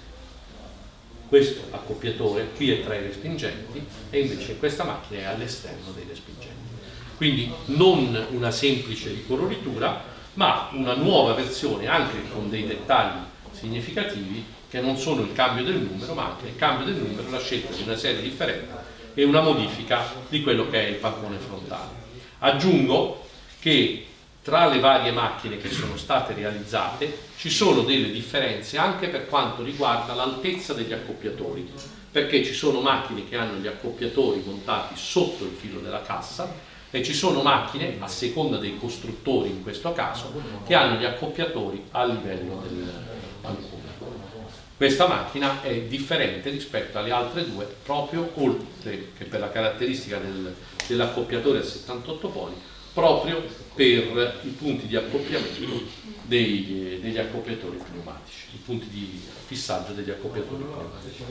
Questo accoppiatore qui è tra i respingenti e invece questa macchina è all'esterno dei respingenti. Quindi non una semplice ricoloritura, ma una nuova versione anche con dei dettagli significativi che non sono il cambio del numero, ma anche il cambio del numero, la scelta di una serie differente e una modifica di quello che è il pancone frontale. Aggiungo che tra le varie macchine che sono state realizzate ci sono delle differenze anche per quanto riguarda l'altezza degli accoppiatori, perché ci sono macchine che hanno gli accoppiatori montati sotto il filo della cassa e ci sono macchine, a seconda dei costruttori in questo caso, che hanno gli accoppiatori a livello del pancone. Questa macchina è differente rispetto alle altre due, proprio oltre che per la caratteristica del, dell'accoppiatore a settantotto poli, proprio per i punti di accoppiamento dei, degli accoppiatori pneumatici, i punti di fissaggio degli accoppiatori pneumatici.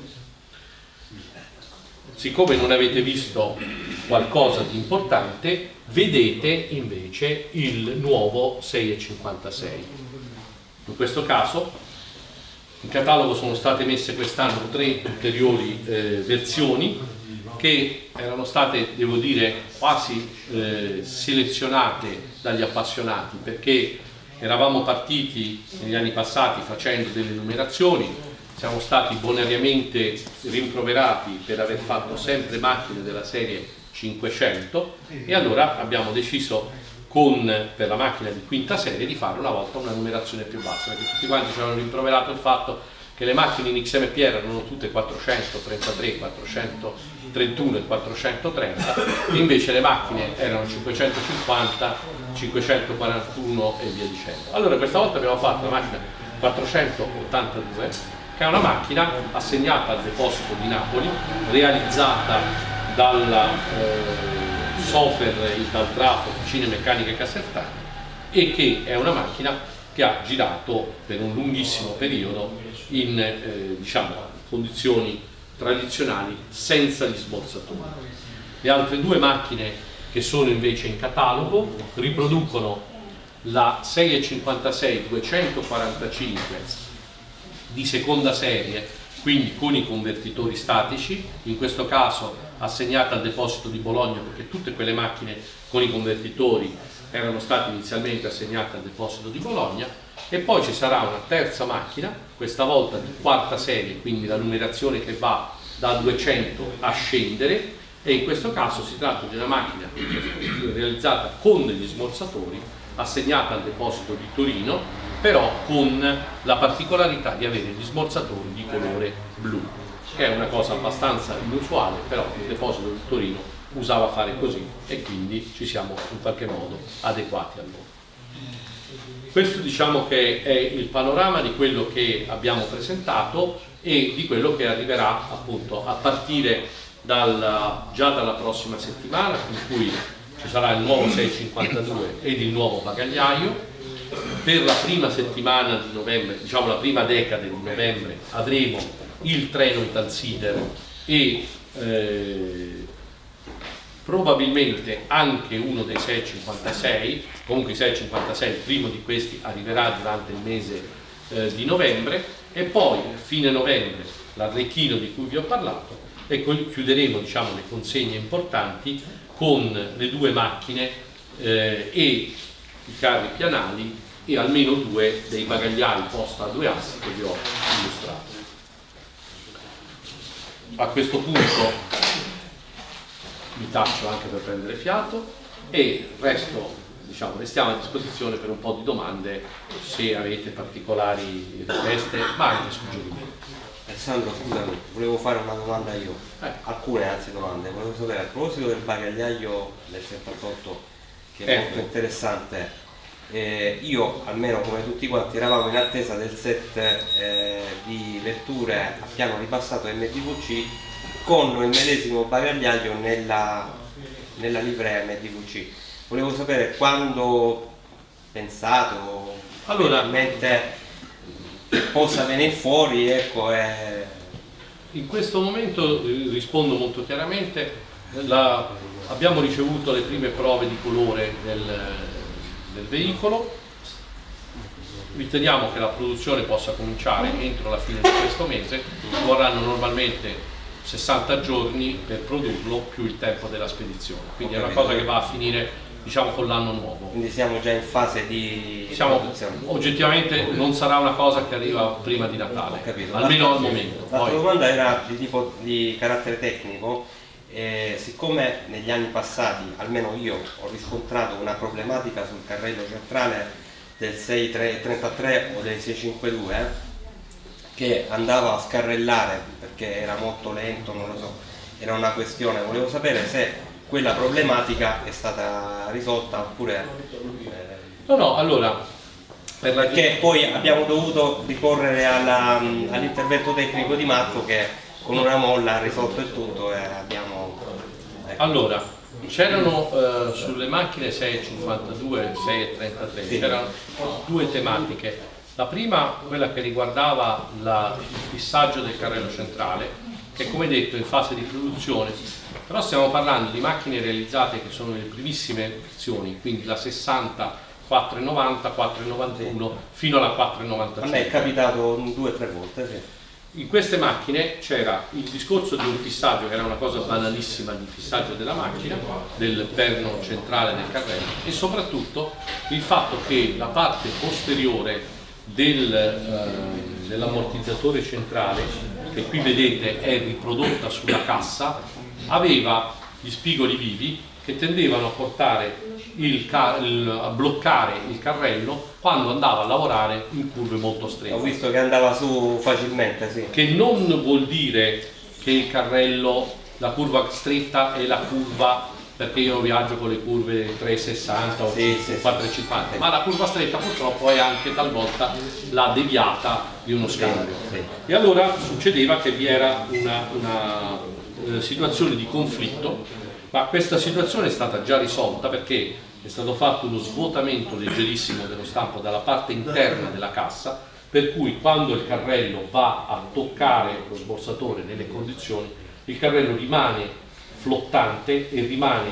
Siccome non avete visto qualcosa di importante, vedete invece il nuovo seicentocinquantasei. In questo caso in catalogo sono state messe quest'anno tre ulteriori eh, versioni che erano state, devo dire, quasi eh, selezionate dagli appassionati, perché eravamo partiti negli anni passati facendo delle numerazioni, siamo stati bonariamente rimproverati per aver fatto sempre macchine della serie cinquecento e allora abbiamo deciso con, per la macchina di quinta serie di fare una volta una numerazione più bassa, perché tutti quanti ci hanno rimproverato il fatto che le macchine in X M P erano tutte quattrocentotrentatré, quattrocentotrentuno e quattrocentotrenta e invece le macchine erano cinquecentocinquanta, cinquecentoquarantuno e via dicendo. Allora questa volta abbiamo fatto la macchina quattrocentottantadue, che è una macchina assegnata al deposito di Napoli, realizzata dalla eh, Sofer Italtrafo Officine Meccaniche Casertane e che è una macchina che ha girato per un lunghissimo periodo in eh, diciamo, condizioni tradizionali senza gli smorzatori. Le altre due macchine che sono invece in catalogo riproducono la seicentocinquantasei duecentoquarantacinque di seconda serie, quindi con i convertitori statici, in questo caso assegnata al deposito di Bologna, perché tutte quelle macchine con i convertitori erano state inizialmente assegnate al deposito di Bologna, e poi ci sarà una terza macchina, questa volta di quarta serie, quindi la numerazione che va da duecento a scendere, e in questo caso si tratta di una macchina realizzata con degli smorzatori, assegnata al deposito di Torino, però con la particolarità di avere gli smorzatori di colore blu, che è una cosa abbastanza inusuale, però il deposito di Torino usava fare così e quindi ci siamo in qualche modo adeguati a loro. Questo diciamo che è il panorama di quello che abbiamo presentato e di quello che arriverà appunto a partire dalla, già dalla prossima settimana, in cui ci sarà il nuovo seicentocinquantadue ed il nuovo bagagliaio. Per la prima settimana di novembre, diciamo la prima decade di novembre, avremo il treno Italsider e eh, probabilmente anche uno dei sei cinquantasei, comunque i sei cinquantasei, il primo di questi arriverà durante il mese eh, di novembre, e poi a fine novembre l'Arlecchino di cui vi ho parlato, e chiuderemo, diciamo, le consegne importanti con le due macchine eh, e i carri pianali e almeno due dei bagagliai posta a due assi che vi ho illustrato. A questo punto mi taccio anche per prendere fiato e resto, diciamo, restiamo a disposizione per un po' di domande se avete particolari richieste, ma anche suggerimenti. Alessandro, scusami, volevo fare una domanda io, Eh. alcune anzi domande. Volevo sapere, a proposito del bagagliaio del settantotto, che è Eh. molto interessante, eh, io almeno come tutti quanti eravamo in attesa del set eh, di letture a piano ripassato M D V C con il medesimo bagagliaio nella, nella livrea M D V C. Volevo sapere quando pensato, Allora, realmente possa venire fuori, ecco. Eh. in questo momento eh, rispondo molto chiaramente. La, abbiamo ricevuto le prime prove di colore del, del veicolo, riteniamo che la produzione possa cominciare entro la fine di questo mese, vorranno normalmente sessanta giorni per produrlo più il tempo della spedizione, quindi è una cosa che va a finire, diciamo, con l'anno nuovo. Quindi siamo già in fase di Siamo, produzione. oggettivamente non sarà una cosa che arriva prima di Natale, Ho capito. almeno al momento. L'altra Poi, domanda era di tipo di carattere tecnico. Eh, siccome negli anni passati, almeno io, ho riscontrato una problematica sul carrello centrale del sei trentatré o del sei cinquantadue, eh, che andava a scarrellare perché era molto lento, non lo so, era una questione, volevo sapere se quella problematica è stata risolta oppure eh, no, no, allora, per la... perché poi abbiamo dovuto ricorrere all'intervento tecnico di Marco che con una molla ha risolto il tutto e abbiamo... Ecco. Allora, c'erano eh, sulle macchine sei cinquantadue e sei trentatré, Sì. c'erano due tematiche. La prima, quella che riguardava la, il fissaggio del carrello centrale, che come detto è in fase di produzione, però stiamo parlando di macchine realizzate che sono le primissime versioni, quindi la sessanta, quattrocentonovanta, quattrocentonovantuno fino alla A me è quattrocentonovantacinque. capitato due o tre volte, sì. In queste macchine c'era il discorso di un fissaggio che era una cosa banalissima, di fissaggio della macchina, del perno centrale del carrello, e soprattutto il fatto che la parte posteriore del, eh, dell'ammortizzatore centrale, che qui vedete è riprodotta sulla cassa, aveva gli spigoli vivi che tendevano a portare il, il, a bloccare il carrello quando andava a lavorare in curve molto strette. Ho visto che andava su facilmente, sì. Che non vuol dire che il carrello, la curva stretta è la curva, perché io viaggio con le curve tre sessanta o Sì, sì, quattro cinquanta, ma la curva stretta purtroppo è anche talvolta la deviata di uno scambio. Sì. E allora succedeva che vi era una, una eh, situazione di conflitto, ma questa situazione è stata già risolta perché è stato fatto uno svuotamento leggerissimo dello stampo dalla parte interna della cassa, per cui quando il carrello va a toccare lo sborsatore nelle condizioni, il carrello rimane flottante e rimane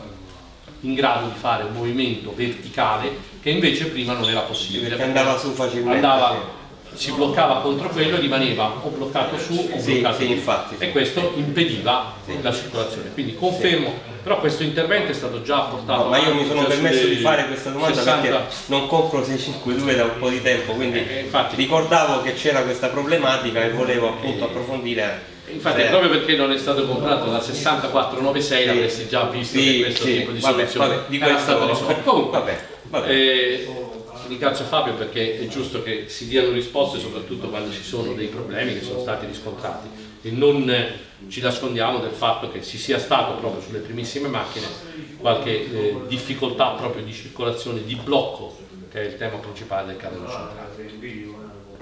in grado di fare un movimento verticale che invece prima non era possibile. Perché andava su facilmente. Andava, si bloccava contro quello e rimaneva o bloccato su o Sì, bloccato sì, giù. infatti, sì. E questo impediva Sì. la circolazione. Quindi confermo, però questo intervento è stato già portato No, ma io avanti mi sono già permesso sulle di fare questa domanda sessanta. perché non compro sei cinquantadue da un po' di tempo, quindi Eh, infatti. ricordavo che c'era questa problematica e volevo appunto approfondire. Infatti, se- proprio perché non è stato comprato la sessantaquattrocentonovantasei Sì. avresti già visto Sì, che questo sì, tipo di vabbè, soluzione vabbè, di era questo- stato risolto. Comunque, vabbè, vabbè. eh, ringrazio Fabio perché è giusto che si diano risposte soprattutto quando ci sono dei problemi che sono stati riscontrati e non eh, ci nascondiamo del fatto che ci sia stato proprio sulle primissime macchine qualche eh, difficoltà proprio di circolazione, di blocco, che è il tema principale del carrello centrale.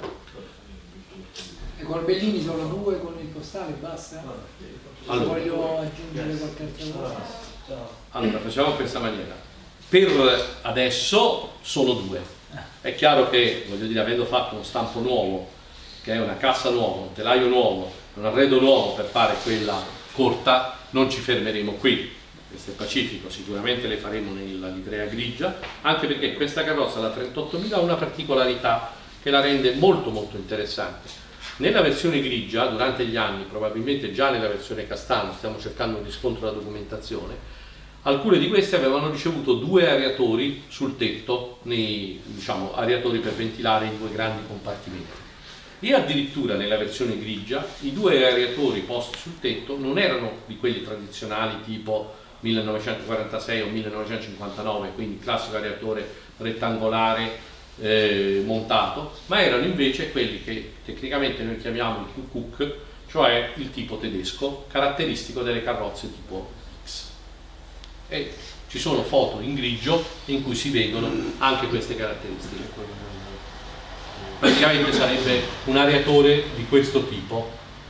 I corbellini sono due con il postale, basta? Allora. Voglio aggiungere qualche altra cosa? Allora, facciamo in questa maniera. Per adesso sono due. È chiaro che, voglio dire, avendo fatto uno stampo nuovo, che è una cassa nuova, un telaio nuovo, un arredo nuovo per fare quella corta, non ci fermeremo qui. questo è Pacifico, sicuramente le faremo nella livrea grigia, anche perché questa carrozza, la trentottomila, ha una particolarità che la rende molto molto interessante. Nella versione grigia, durante gli anni, probabilmente già nella versione castano, stiamo cercando un riscontro della documentazione, alcune di queste avevano ricevuto due areatori sul tetto, nei, diciamo, areatori per ventilare i due grandi compartimenti. E addirittura nella versione grigia i due areatori posti sul tetto non erano di quelli tradizionali tipo millenovecentoquarantasei o millenovecentocinquantanove, quindi classico areatore rettangolare eh, montato, ma erano invece quelli che tecnicamente noi chiamiamo il Q-Cook, cioè il tipo tedesco caratteristico delle carrozze tipo X. E ci sono foto in grigio in cui si vedono anche queste caratteristiche. Praticamente sarebbe un areatore di questo tipo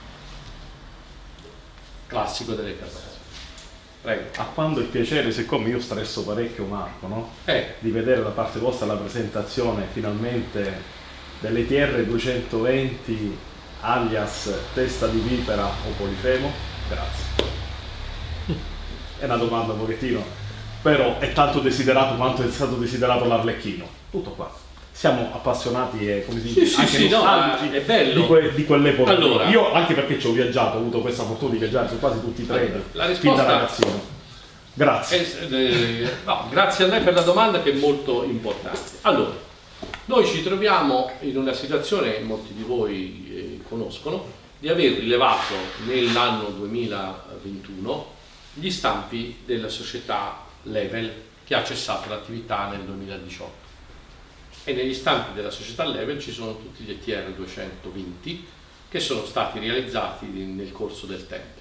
classico delle carrozze. Prego. A quando il piacere, siccome io stresso parecchio Marco, no? Eh. Di vedere da parte vostra la presentazione finalmente dell'E T R duecentoventi alias testa di vipera o polifemo. Grazie. È una domanda un pochettino, però è tanto desiderato quanto è stato desiderato l'Arlecchino. Tutto qua. Siamo appassionati e, come si dice, sì, anche sì, nostalgici no, è bello. di, que di quell'epoca. Allora, io anche perché ci ho viaggiato, ho avuto questa fortuna di viaggiare su quasi tutti i treni, la risposta, fin da ragazzino. Grazie. È, eh, no, grazie a lei per la domanda, che è molto importante. Allora, noi ci troviamo in una situazione, molti di voi eh, conoscono, di aver rilevato nell'anno duemilaventuno gli stampi della società Level, che ha cessato l'attività nel duemiladiciotto. E negli stampi della società Level ci sono tutti gli E T R duecentoventi che sono stati realizzati nel corso del tempo.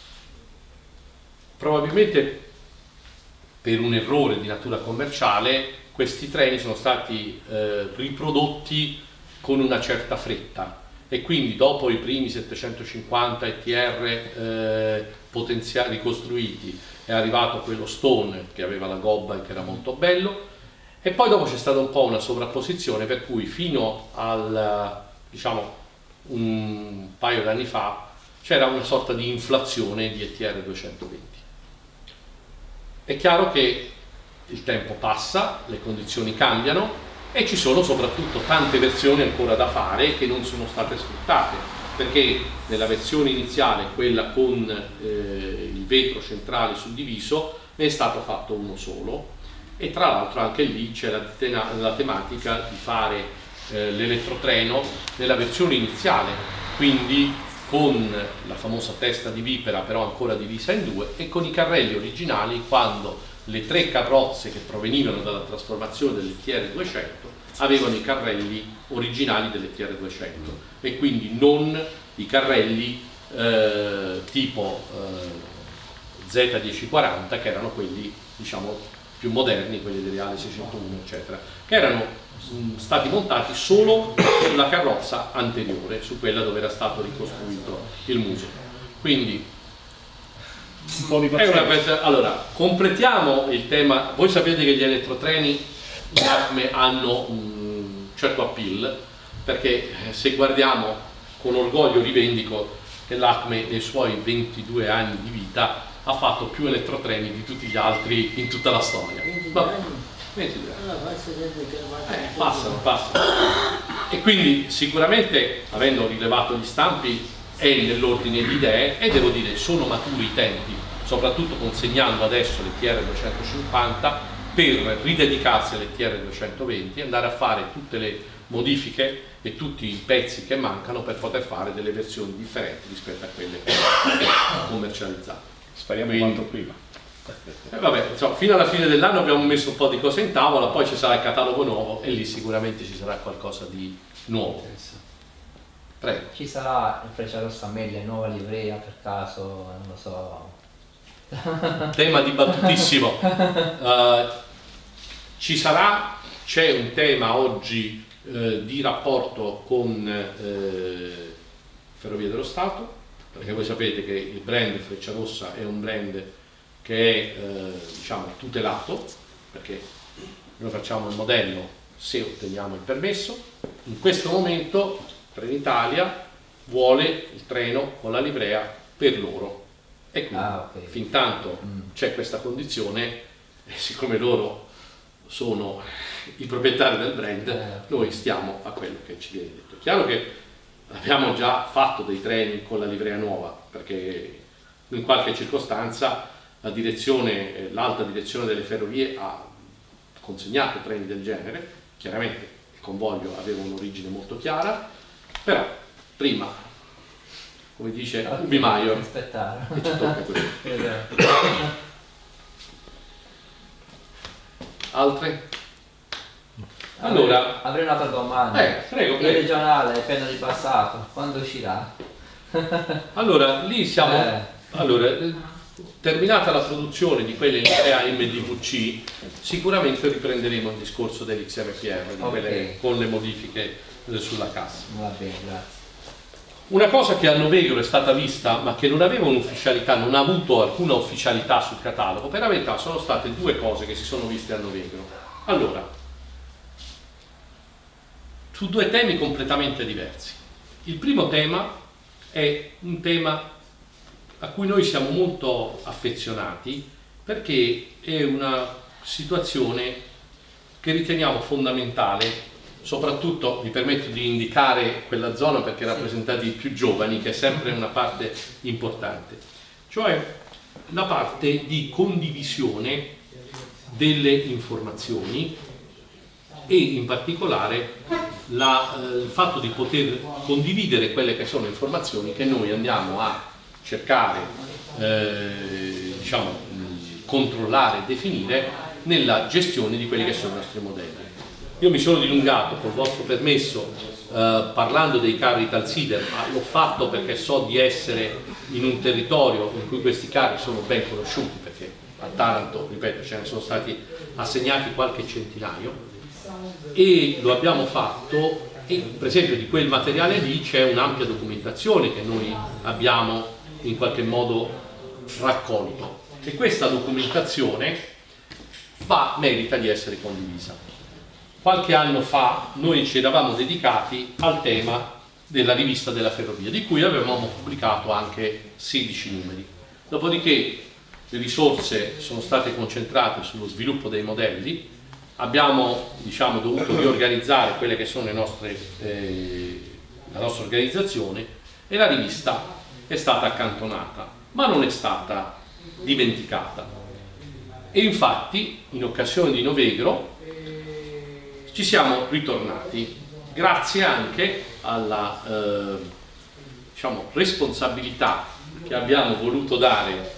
Probabilmente per un errore di natura commerciale questi treni sono stati eh, riprodotti con una certa fretta, e quindi dopo i primi settecentocinquanta E T R eh, potenziali ricostruiti è arrivato quello Stone che aveva la gobba e che era molto bello. E poi dopo c'è stata un po' una sovrapposizione, per cui fino al, diciamo, un paio d'anni fa c'era una sorta di inflazione di E T R duecentoventi. È chiaro che il tempo passa, le condizioni cambiano e ci sono soprattutto tante versioni ancora da fare che non sono state sfruttate, perché nella versione iniziale, quella con eh, il vetro centrale suddiviso, ne è stato fatto uno solo. E tra l'altro anche lì c'è la, la tematica di fare eh, l'elettrotreno nella versione iniziale, quindi con la famosa testa di vipera però ancora divisa in due, e con i carrelli originali quando le tre carrozze che provenivano dalla trasformazione dell'E T R duecento avevano i carrelli originali dell'E T R duecento e quindi non i carrelli eh, tipo eh, Z dieci quaranta, che erano quelli, diciamo, più moderni, quelli delle Ale seicentouno eccetera, che erano mh, stati montati solo sulla carrozza anteriore, su quella dove era stato ricostruito il muso. Quindi un po' di è una cosa. Allora, completiamo il tema. Voi sapete che gli elettrotreni Acme hanno un certo appeal, perché se guardiamo, con orgoglio rivendico che l'Acme nei suoi ventidue anni di vita ha fatto più elettrotreni di tutti gli altri in tutta la storia. ventidue anni? ventidue anni. Allora, Eh, passano, passano. E quindi sicuramente, avendo rilevato gli stampi, è nell'ordine di idee, e devo dire sono maturi i tempi, soprattutto consegnando adesso l'E T R duecentocinquanta per ridedicarsi all'E T R duecentoventi e andare a fare tutte le modifiche e tutti i pezzi che mancano per poter fare delle versioni differenti rispetto a quelle commercializzate. Speriamo Quindi, quanto prima. Eh, vabbè, insomma, fino alla fine dell'anno abbiamo messo un po' di cose in tavola, poi ci sarà il catalogo nuovo e lì sicuramente ci sarà qualcosa di nuovo. Prego. Ci sarà il Frecciarossa Amelia, nuova livrea per caso, non lo so. Tema dibattutissimo. Uh, ci sarà, c'è un tema oggi uh, di rapporto con uh, Ferrovie dello Stato, perché voi sapete che il brand Frecciarossa è un brand che è uh, diciamo tutelato, perché noi facciamo il modello se otteniamo il permesso. In questo momento Trenitalia vuole il treno con la livrea per loro, E quindi Ah, okay. fin tanto Mm. c'è questa condizione, e siccome loro sono i proprietari del brand, Eh. noi stiamo a quello che ci viene detto. È chiaro che abbiamo già fatto dei training con la livrea nuova, perché in qualche circostanza la direzione, eh, l'alta direzione delle ferrovie ha consegnato treni del genere. Chiaramente il convoglio aveva un'origine molto chiara, però prima, come dice Okay, Ubi Maior, aspettare. e ci tocca questo. Esatto. Altre? Allora, avrei un'altra domanda. eh, prego, Il prego. regionale appena ripassato, quando uscirà? Allora, lì siamo. Eh. Allora, eh, terminata la produzione di quelle Livrea M D V C, sicuramente riprenderemo il discorso dell'X M P R, di Ok. quelle con le modifiche eh, sulla cassa. Va bene, grazie. Una cosa che a Novegro è stata vista, ma che non aveva un'ufficialità, non ha avuto alcuna ufficialità sul catalogo, per la verità sono state due cose che si sono viste a Novegro. Allora, su due temi completamente diversi. Il primo tema è un tema a cui noi siamo molto affezionati, perché è una situazione che riteniamo fondamentale. Soprattutto mi permetto di indicare quella zona perché rappresentate i più giovani, che è sempre una parte importante, cioè la parte di condivisione delle informazioni e in particolare la, eh, il fatto di poter condividere quelle che sono informazioni che noi andiamo a cercare, eh, diciamo, mh, controllare e definire nella gestione di quelli che sono i nostri modelli. Io mi sono dilungato, col vostro permesso, eh, parlando dei carri Italsider, ma l'ho fatto perché so di essere in un territorio in cui questi carri sono ben conosciuti, perché a Taranto, ripeto, ce ne sono stati assegnati qualche centinaio, e lo abbiamo fatto, e per esempio di quel materiale lì c'è un'ampia documentazione che noi abbiamo in qualche modo raccolto, e questa documentazione va, merita di essere condivisa. Qualche anno fa noi ci eravamo dedicati al tema della rivista della ferrovia, di cui avevamo pubblicato anche sedici numeri. Dopodiché le risorse sono state concentrate sullo sviluppo dei modelli, abbiamo, diciamo, dovuto riorganizzare quelle che sono le nostre, eh, la nostra organizzazione, e la rivista è stata accantonata, ma non è stata dimenticata. E infatti, in occasione di Novegro, ci siamo ritornati, grazie anche alla eh, diciamo, responsabilità che abbiamo voluto dare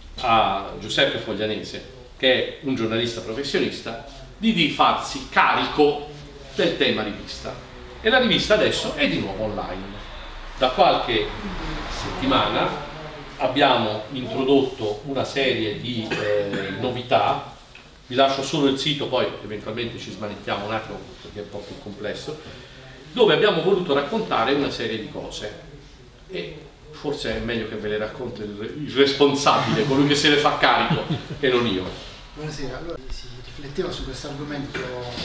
a Giuseppe Foglianese, che è un giornalista professionista, di, di farsi carico del tema rivista. E la rivista adesso è di nuovo online. Da qualche settimana abbiamo introdotto una serie di eh, novità. Vi lascio solo il sito, poi eventualmente ci smanettiamo un attimo perché è un po' più complesso, dove abbiamo voluto raccontare una serie di cose, e forse è meglio che ve le racconti il, il responsabile, colui che se ne fa carico, e non io. Buonasera, allora si rifletteva su questo argomento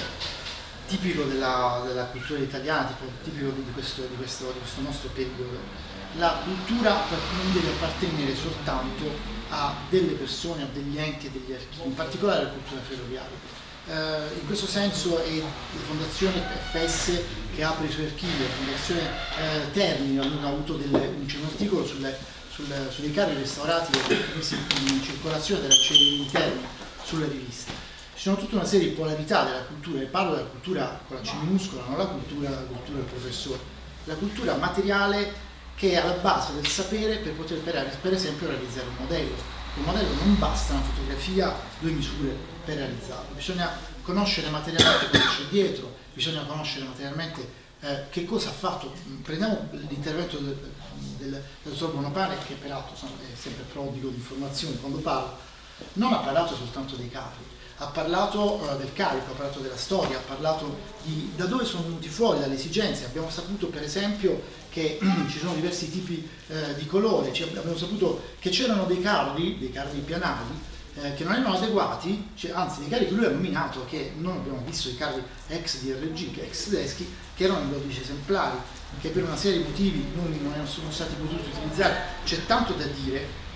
tipico della, della cultura italiana, tipico di questo, di, questo, di questo nostro periodo. La cultura non deve appartenere soltanto a delle persone, a degli enti e degli archivi, in particolare la cultura ferroviaria. Eh, in questo senso è la Fondazione F S che apre i suoi archivi, la Fondazione eh, Termini ha avuto delle, c'è un articolo sulle, sulle, sui carri restaurati messi in circolazione della C I interna sulle riviste. Ci sono tutta una serie di polarità della cultura, e parlo della cultura con la C minuscola, non la cultura, la cultura del professore, la cultura materiale che è alla base del sapere per poter per, per esempio realizzare un modello. Un modello non basta una fotografia, due misure per realizzarlo, bisogna conoscere materialmente cosa c'è dietro, bisogna conoscere materialmente eh, che cosa ha fatto. Prendiamo l'intervento del, del, del dottor Bonopane, che peraltro insomma, è sempre prodigo di informazioni quando parla, non ha parlato soltanto dei carri, ha parlato uh, del carico, ha parlato della storia, ha parlato di da dove sono venuti fuori, dalle esigenze. Abbiamo saputo per esempio che ci sono diversi tipi eh, di colore, ci abbiamo saputo che c'erano dei carri, dei carri pianali, eh, che non erano adeguati, cioè, anzi dei carri che lui ha nominato, che non abbiamo visto, i carri ex D R G, ex tedeschi, che erano in dodici esemplari, che per una serie di motivi noi non sono stati potuti utilizzare. C'è tanto da dire,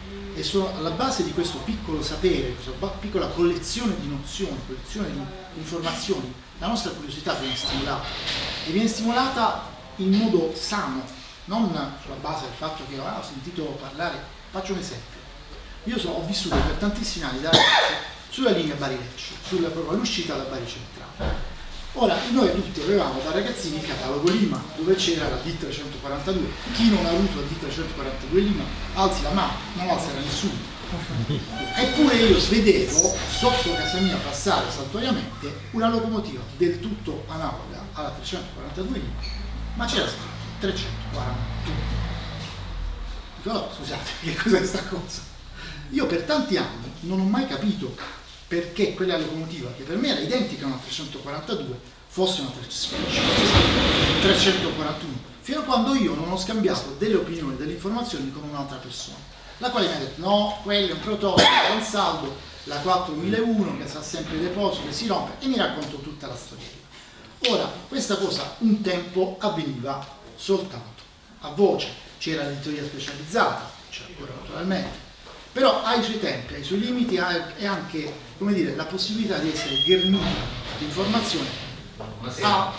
e sono alla base di questo piccolo sapere, questa piccola collezione di nozioni, collezione di informazioni, la nostra curiosità viene stimolata e viene stimolata in modo sano, non sulla base del fatto che ah, ho sentito parlare. Faccio un esempio: io so, ho vissuto per tantissimi anni da ragazzo sulla linea Bari-Lecce, sulla proprio all'uscita da Bari Centrale. Ora, noi tutti avevamo da ragazzini il catalogo Lima, dove c'era la D trecentoquarantadue. Chi non ha avuto la D trecentoquarantadue Lima, alzi la mano, non alzerà nessuno. Eppure io vedevo sotto casa mia passare saltuariamente una locomotiva del tutto analoga alla trecentoquarantadue Lima, ma c'era scritto trecentoquarantuno. Dico, no, scusate, che cos'è questa cosa? Io per tanti anni non ho mai capito perché quella locomotiva, che per me era identica a una trecentoquarantadue, fosse una trecentoquarantuno, fino a quando io non ho scambiato delle opinioni, delle informazioni con un'altra persona, la quale mi ha detto no, quello è un prototipo, è un saldo, la quattromilauno che sa sempre il deposito, che si rompe, e mi racconto tutta la storia. Ora, questa cosa un tempo avveniva soltanto a voce, c'era l'editoria specializzata, c'è ancora naturalmente, però ha i suoi tempi, ha i suoi limiti e anche, come dire, la possibilità di essere ghermita di informazione a,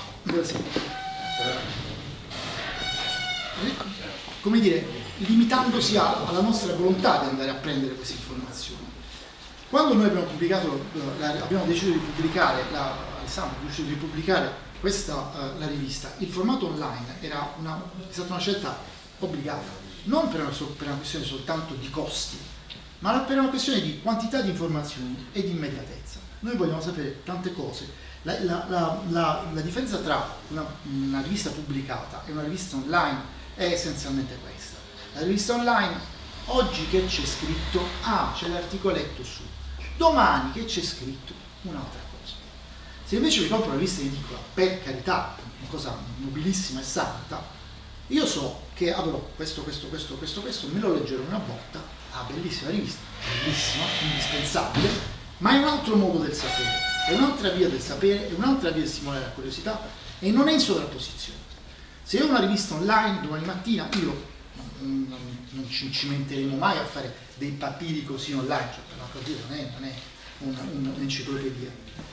come dire, limitandosi a, alla nostra volontà di andare a prendere queste informazioni. Quando noi abbiamo pubblicato, abbiamo deciso di pubblicare, la, Alessandro ha deciso di pubblicare questa, uh, la rivista, il formato online era una, è stata una scelta obbligata, non per una, per una questione soltanto di costi, ma per una questione di quantità di informazioni e di immediatezza. Noi vogliamo sapere tante cose. La, la, la, la, la differenza tra una, una rivista pubblicata e una rivista online è essenzialmente questa. La rivista online, oggi che c'è scritto, ah, c'è l'articoletto su, domani che c'è scritto, un'altra cosa. Se invece mi compro una rivista edicola, per carità, una cosa nobilissima e santa, io so che avrò questo, questo, questo, questo, questo, me lo leggerò una volta. Ah, bellissima rivista, bellissima, indispensabile, ma è un altro modo del sapere, è un'altra via del sapere, è un'altra via di stimolare la curiosità e non è in sovrapposizione. Se ho una rivista online domani mattina, io non, non ci cimenteremo mai a fare dei papiri così online, cioè per la cosa non è, non è un'enciclopedia.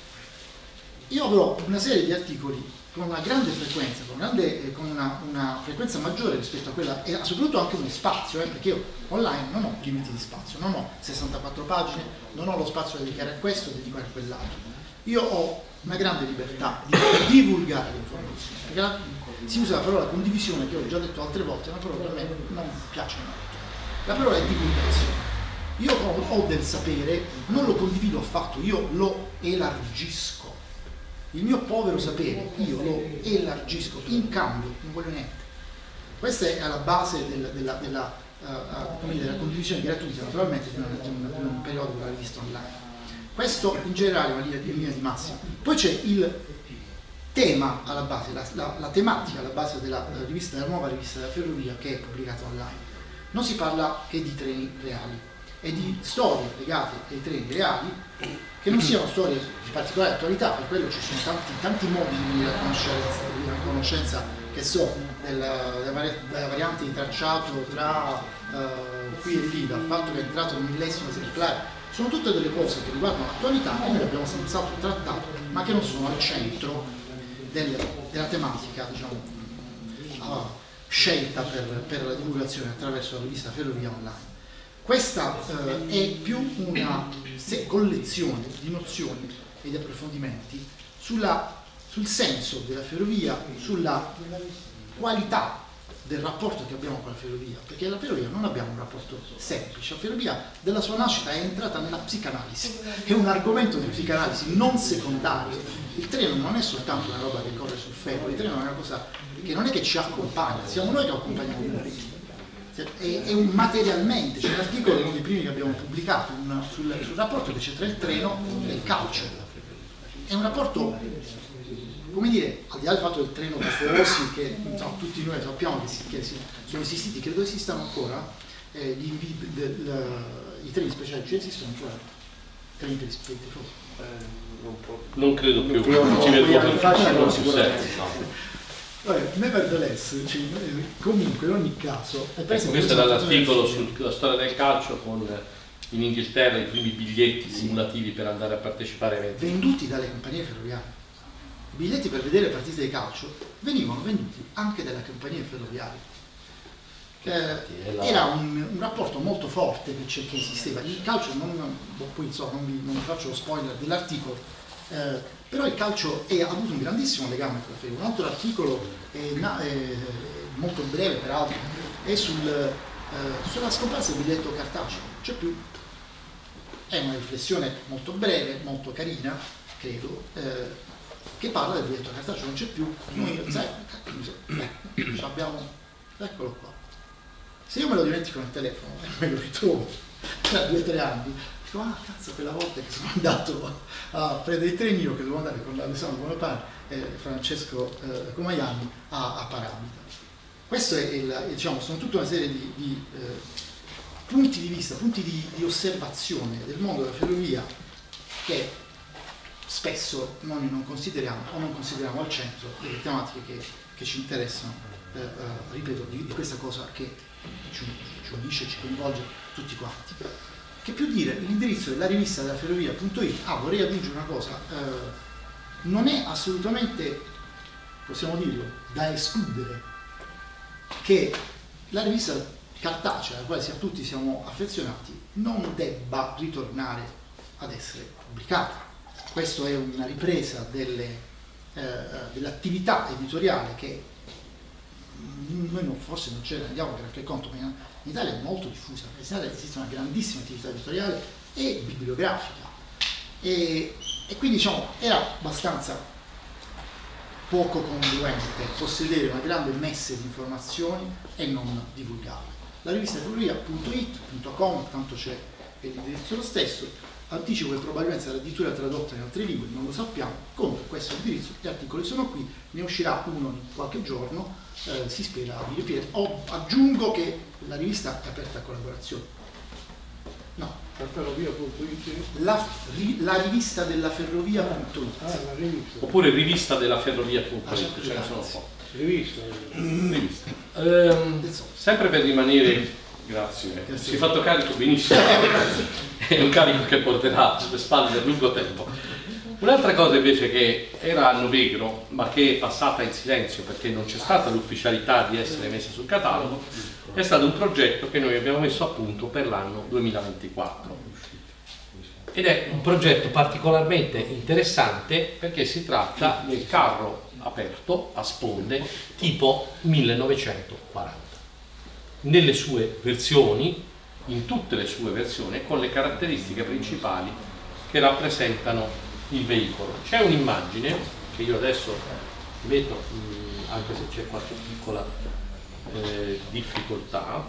Io avrò una serie di articoli con una grande frequenza, con, grande, eh, con una, una frequenza maggiore rispetto a quella, e soprattutto anche uno spazio, eh, perché io online non ho limiti di spazio, non ho sessantaquattro pagine, non ho lo spazio da dedicare a questo, da dedicare a quell'altro. Io ho una grande libertà di divulgare le informazioni, perché la, si usa la parola condivisione, che ho già detto altre volte, è una parola che a me non piace molto. La parola è divulgazione. Io ho, ho del sapere, non lo condivido affatto, io lo elargisco. Il mio povero sapere, io lo elargisco, in cambio non voglio niente. Questa è alla base del, della, della, uh, uh, della condivisione gratuita, naturalmente, di, una, di, un, di un periodo della rivista online. Questo in generale è una linea, linea di massima. Poi c'è il tema alla base, la, la, la tematica alla base della, della, rivista, della nuova rivista della ferrovia che è pubblicata online. Non si parla che di treni reali, e di storie legate ai treni reali, che non siano storie di particolare attualità, per quello ci sono tanti, tanti modi di venire a conoscenza, di venire a conoscenza che so, della, della variante di tracciato tra uh, qui e lì, dal fatto che è entrato nel millesimo esemplare, sono tutte delle cose che riguardano l'attualità che noi abbiamo senz'altro trattato, ma che non sono al centro del, della tematica, diciamo, uh, scelta per, per la divulgazione attraverso la rivista Ferrovia Online. Questa uh, è più una collezione di nozioni e di approfondimenti sulla, sul senso della ferrovia, sulla qualità del rapporto che abbiamo con la ferrovia, perché la ferrovia non abbiamo un rapporto semplice, la ferrovia dalla sua nascita è entrata nella psicanalisi, è un argomento di psicanalisi non secondario. Il treno non è soltanto una roba che corre sul ferro, il treno è una cosa che non è che ci accompagna, siamo noi che accompagniamo il motorista. È, è un materialmente, c'è un articolo, uno dei primi che abbiamo pubblicato, una, sul, sul rapporto che c'è tra il treno e il calcio. È un rapporto, come dire, al di là del fatto del treno tifosi, che insomma, tutti noi sappiamo che, si, che si, sono esistiti, credo esistano ancora, eh, gli, de, de, i treni speciali, ci esistono ancora treni per i tifosi? Eh, non, non credo più, non ci vedo più sicuramente. Vabbè, nevertheless, cioè, comunque in ogni caso è per Ecco, questo era l'articolo sulla storia del calcio con in Inghilterra i primi biglietti simulativi per andare a partecipare a eventi venduti dalle compagnie ferroviarie. I biglietti per vedere partite di calcio venivano venduti anche dalle compagnie ferroviarie. Eh, era un, un rapporto molto forte che, che esisteva. Il calcio non, poi insomma, non, vi, non vi faccio lo spoiler dell'articolo, eh, però il calcio è, ha avuto un grandissimo legame con la Ferrovia. Un altro articolo è, è, molto breve peraltro è sul, eh, sulla scomparsa del biglietto cartaceo. C'è più. È una riflessione molto breve, molto carina, credo, eh, che parla del biglietto cartaceo. Non c'è più. Noi, sai, eh, abbiamo, eccolo qua. Se io me lo dimentico nel telefono e me lo ritrovo tra due o tre anni, dico, ah cazzo, quella volta che sono andato a prendere il trenino, che dovevo andare con Alessandro Bonaparte e Francesco eh, Comaiani a, a Paramita. Questo è il, diciamo, sono tutta una serie di, di eh, punti di vista, punti di, di osservazione del mondo della ferrovia che spesso noi non consideriamo o non consideriamo al centro delle tematiche che, che ci interessano, eh, eh, ripeto, di, di questa cosa che ci, ci unisce, ci coinvolge tutti quanti. Che più dire, l'indirizzo della rivista della ferrovia.it, ah vorrei aggiungere una cosa, eh, non è assolutamente, possiamo dirlo, da escludere che la rivista cartacea, alla quale tutti siamo affezionati, non debba ritornare ad essere pubblicata. Questa è una ripresa delle, eh, dell'attività editoriale che noi non, forse non ce ne rendiamo neanche conto, ma in Italia è molto diffusa. In Italia esiste una grandissima attività editoriale e bibliografica e, e quindi diciamo era abbastanza poco congruente possedere una grande messe di informazioni e non divulgarle. La rivista ferrovia.it punto com, tanto c'è l'indirizzo lo stesso, anticipo che probabilmente sarà addirittura tradotta in altre lingue, non lo sappiamo. Comunque questo è l'indirizzo, gli articoli sono qui, ne uscirà uno in qualche giorno, eh, si spera di ripetere. O aggiungo che la rivista è aperta a collaborazioni. No. La ferrovia.it? La, ri, la rivista della ferrovia.it. Ah, la rivista. Oppure rivista della ferrovia.it, Ah, certo, ce ne sono un po'. Rivista. Rivista. Ehm, sempre per rimanere, grazie, Grazie. si è fatto carico benissimo, è un carico che porterà sulle spalle per lungo tempo. Un'altra cosa invece che era a Novegro, ma che è passata in silenzio perché non c'è stata l'ufficialità di essere messa sul catalogo, è stato un progetto che noi abbiamo messo a punto per l'anno duemilaventiquattro. Ed è un progetto particolarmente interessante perché si tratta del carro aperto a sponde tipo millenovecentoquaranta. Nelle sue versioni, in tutte le sue versioni, con le caratteristiche principali che rappresentano il veicolo. C'è un'immagine che io adesso metto, mh, anche se c'è qualche piccola eh, difficoltà,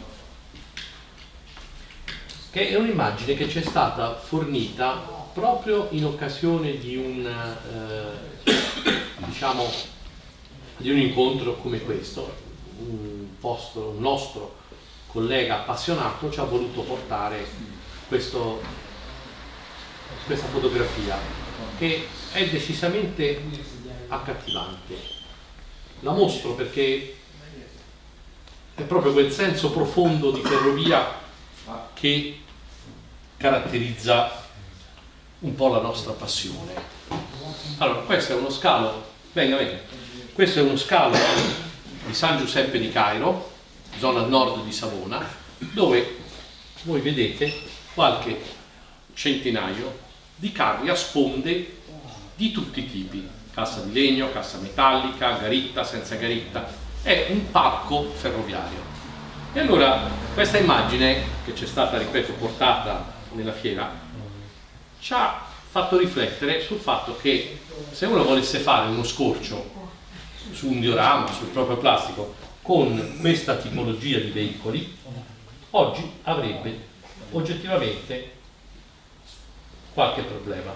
che è un'immagine che ci è stata fornita proprio in occasione di un, eh, diciamo, di un incontro come questo. Un, posto, un nostro collega appassionato ci ha voluto portare questo, questa fotografia che è decisamente accattivante. La mostro perché è proprio quel senso profondo di ferrovia che caratterizza un po' la nostra passione. Allora, questo è uno scalo, venga, venga, questo è uno scalo di San Giuseppe di Cairo, zona nord di Savona, dove voi vedete qualche centinaio di carri a sponde di tutti i tipi, cassa di legno, cassa metallica, garitta, senza garitta, è un parco ferroviario. E allora questa immagine che ci è stata, ripeto, portata nella fiera ci ha fatto riflettere sul fatto che se uno volesse fare uno scorcio su un diorama, sul proprio plastico, con questa tipologia di veicoli, oggi avrebbe oggettivamente qualche problema.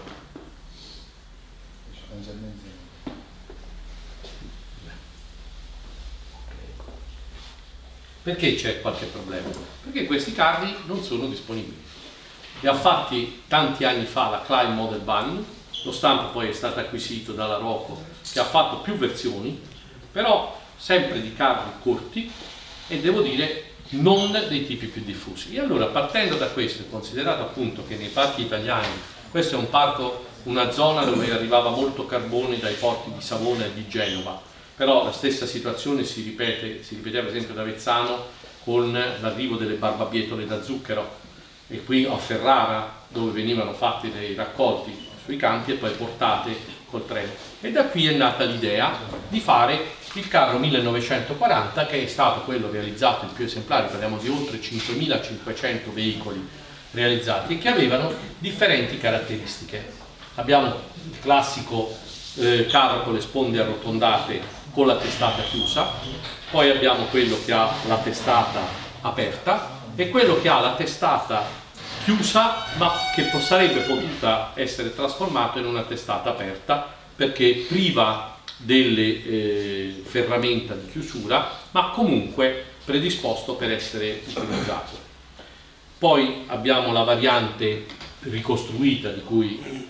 Perché c'è qualche problema? Perché questi carri non sono disponibili. Li ha fatti tanti anni fa la Klein Model Van, lo stampo poi è stato acquisito dalla Roco, che ha fatto più versioni, però sempre di carri corti e devo dire non dei tipi più diffusi. E allora, partendo da questo, considerato appunto che nei parchi italiani, questo è un parco, una zona dove arrivava molto carbone dai porti di Savona e di Genova, però la stessa situazione si ripete, si ripeteva per esempio ad Avezzano con l'arrivo delle barbabietole da zucchero, e qui a Ferrara, dove venivano fatti dei raccolti sui campi e poi portate col treno. E da qui è nata l'idea di fare il carro millenovecentoquaranta, che è stato quello realizzato, il più esemplare, parliamo di oltre cinquemilacinquecento veicoli realizzati, e che avevano differenti caratteristiche. Abbiamo il classico eh, carro con le sponde arrotondate con la testata chiusa, poi abbiamo quello che ha la testata aperta e quello che ha la testata chiusa ma che sarebbe potuta essere trasformato in una testata aperta, perché priva delle eh, ferramenta di chiusura, ma comunque predisposto per essere utilizzato. Poi abbiamo la variante ricostruita di cui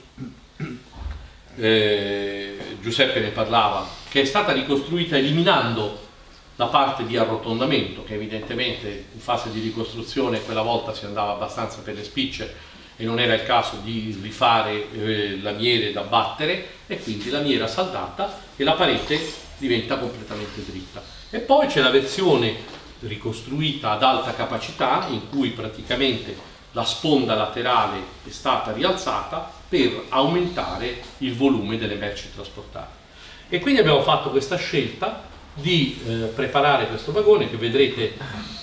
eh, Giuseppe ne parlava, che è stata ricostruita eliminando la parte di arrotondamento, che evidentemente in fase di ricostruzione quella volta si andava abbastanza per le spicce e non era il caso di rifare eh, lamiere da battere, e quindi lamiera saldata e la parete diventa completamente dritta. E poi c'è la versione ricostruita ad alta capacità, in cui praticamente la sponda laterale è stata rialzata per aumentare il volume delle merci trasportate. E quindi abbiamo fatto questa scelta di eh, preparare questo vagone, che vedrete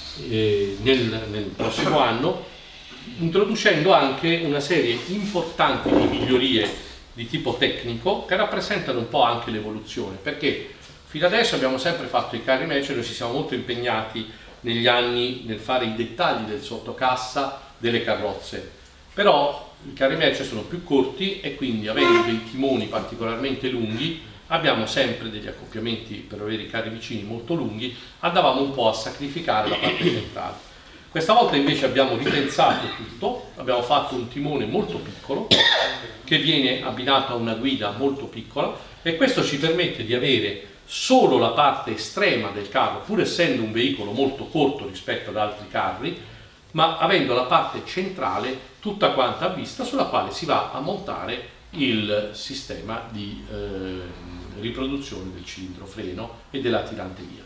eh, nel, nel prossimo anno, introducendo anche una serie importante di migliorie di tipo tecnico che rappresentano un po' anche l'evoluzione, perché fino adesso abbiamo sempre fatto i carri merci, noi ci siamo molto impegnati negli anni nel fare i dettagli del sottocassa delle carrozze, però i carri merci sono più corti e quindi, avendo dei timoni particolarmente lunghi, abbiamo sempre degli accoppiamenti per avere i carri vicini molto lunghi, andavamo un po' a sacrificare la parte centrale. Questa volta invece abbiamo ripensato tutto, abbiamo fatto un timone molto piccolo che viene abbinato a una guida molto piccola, e questo ci permette di avere solo la parte estrema del carro, pur essendo un veicolo molto corto rispetto ad altri carri, ma avendo la parte centrale tutta quanta a vista, sulla quale si va a montare il sistema di eh, riproduzione del cilindro freno e della tiranteria.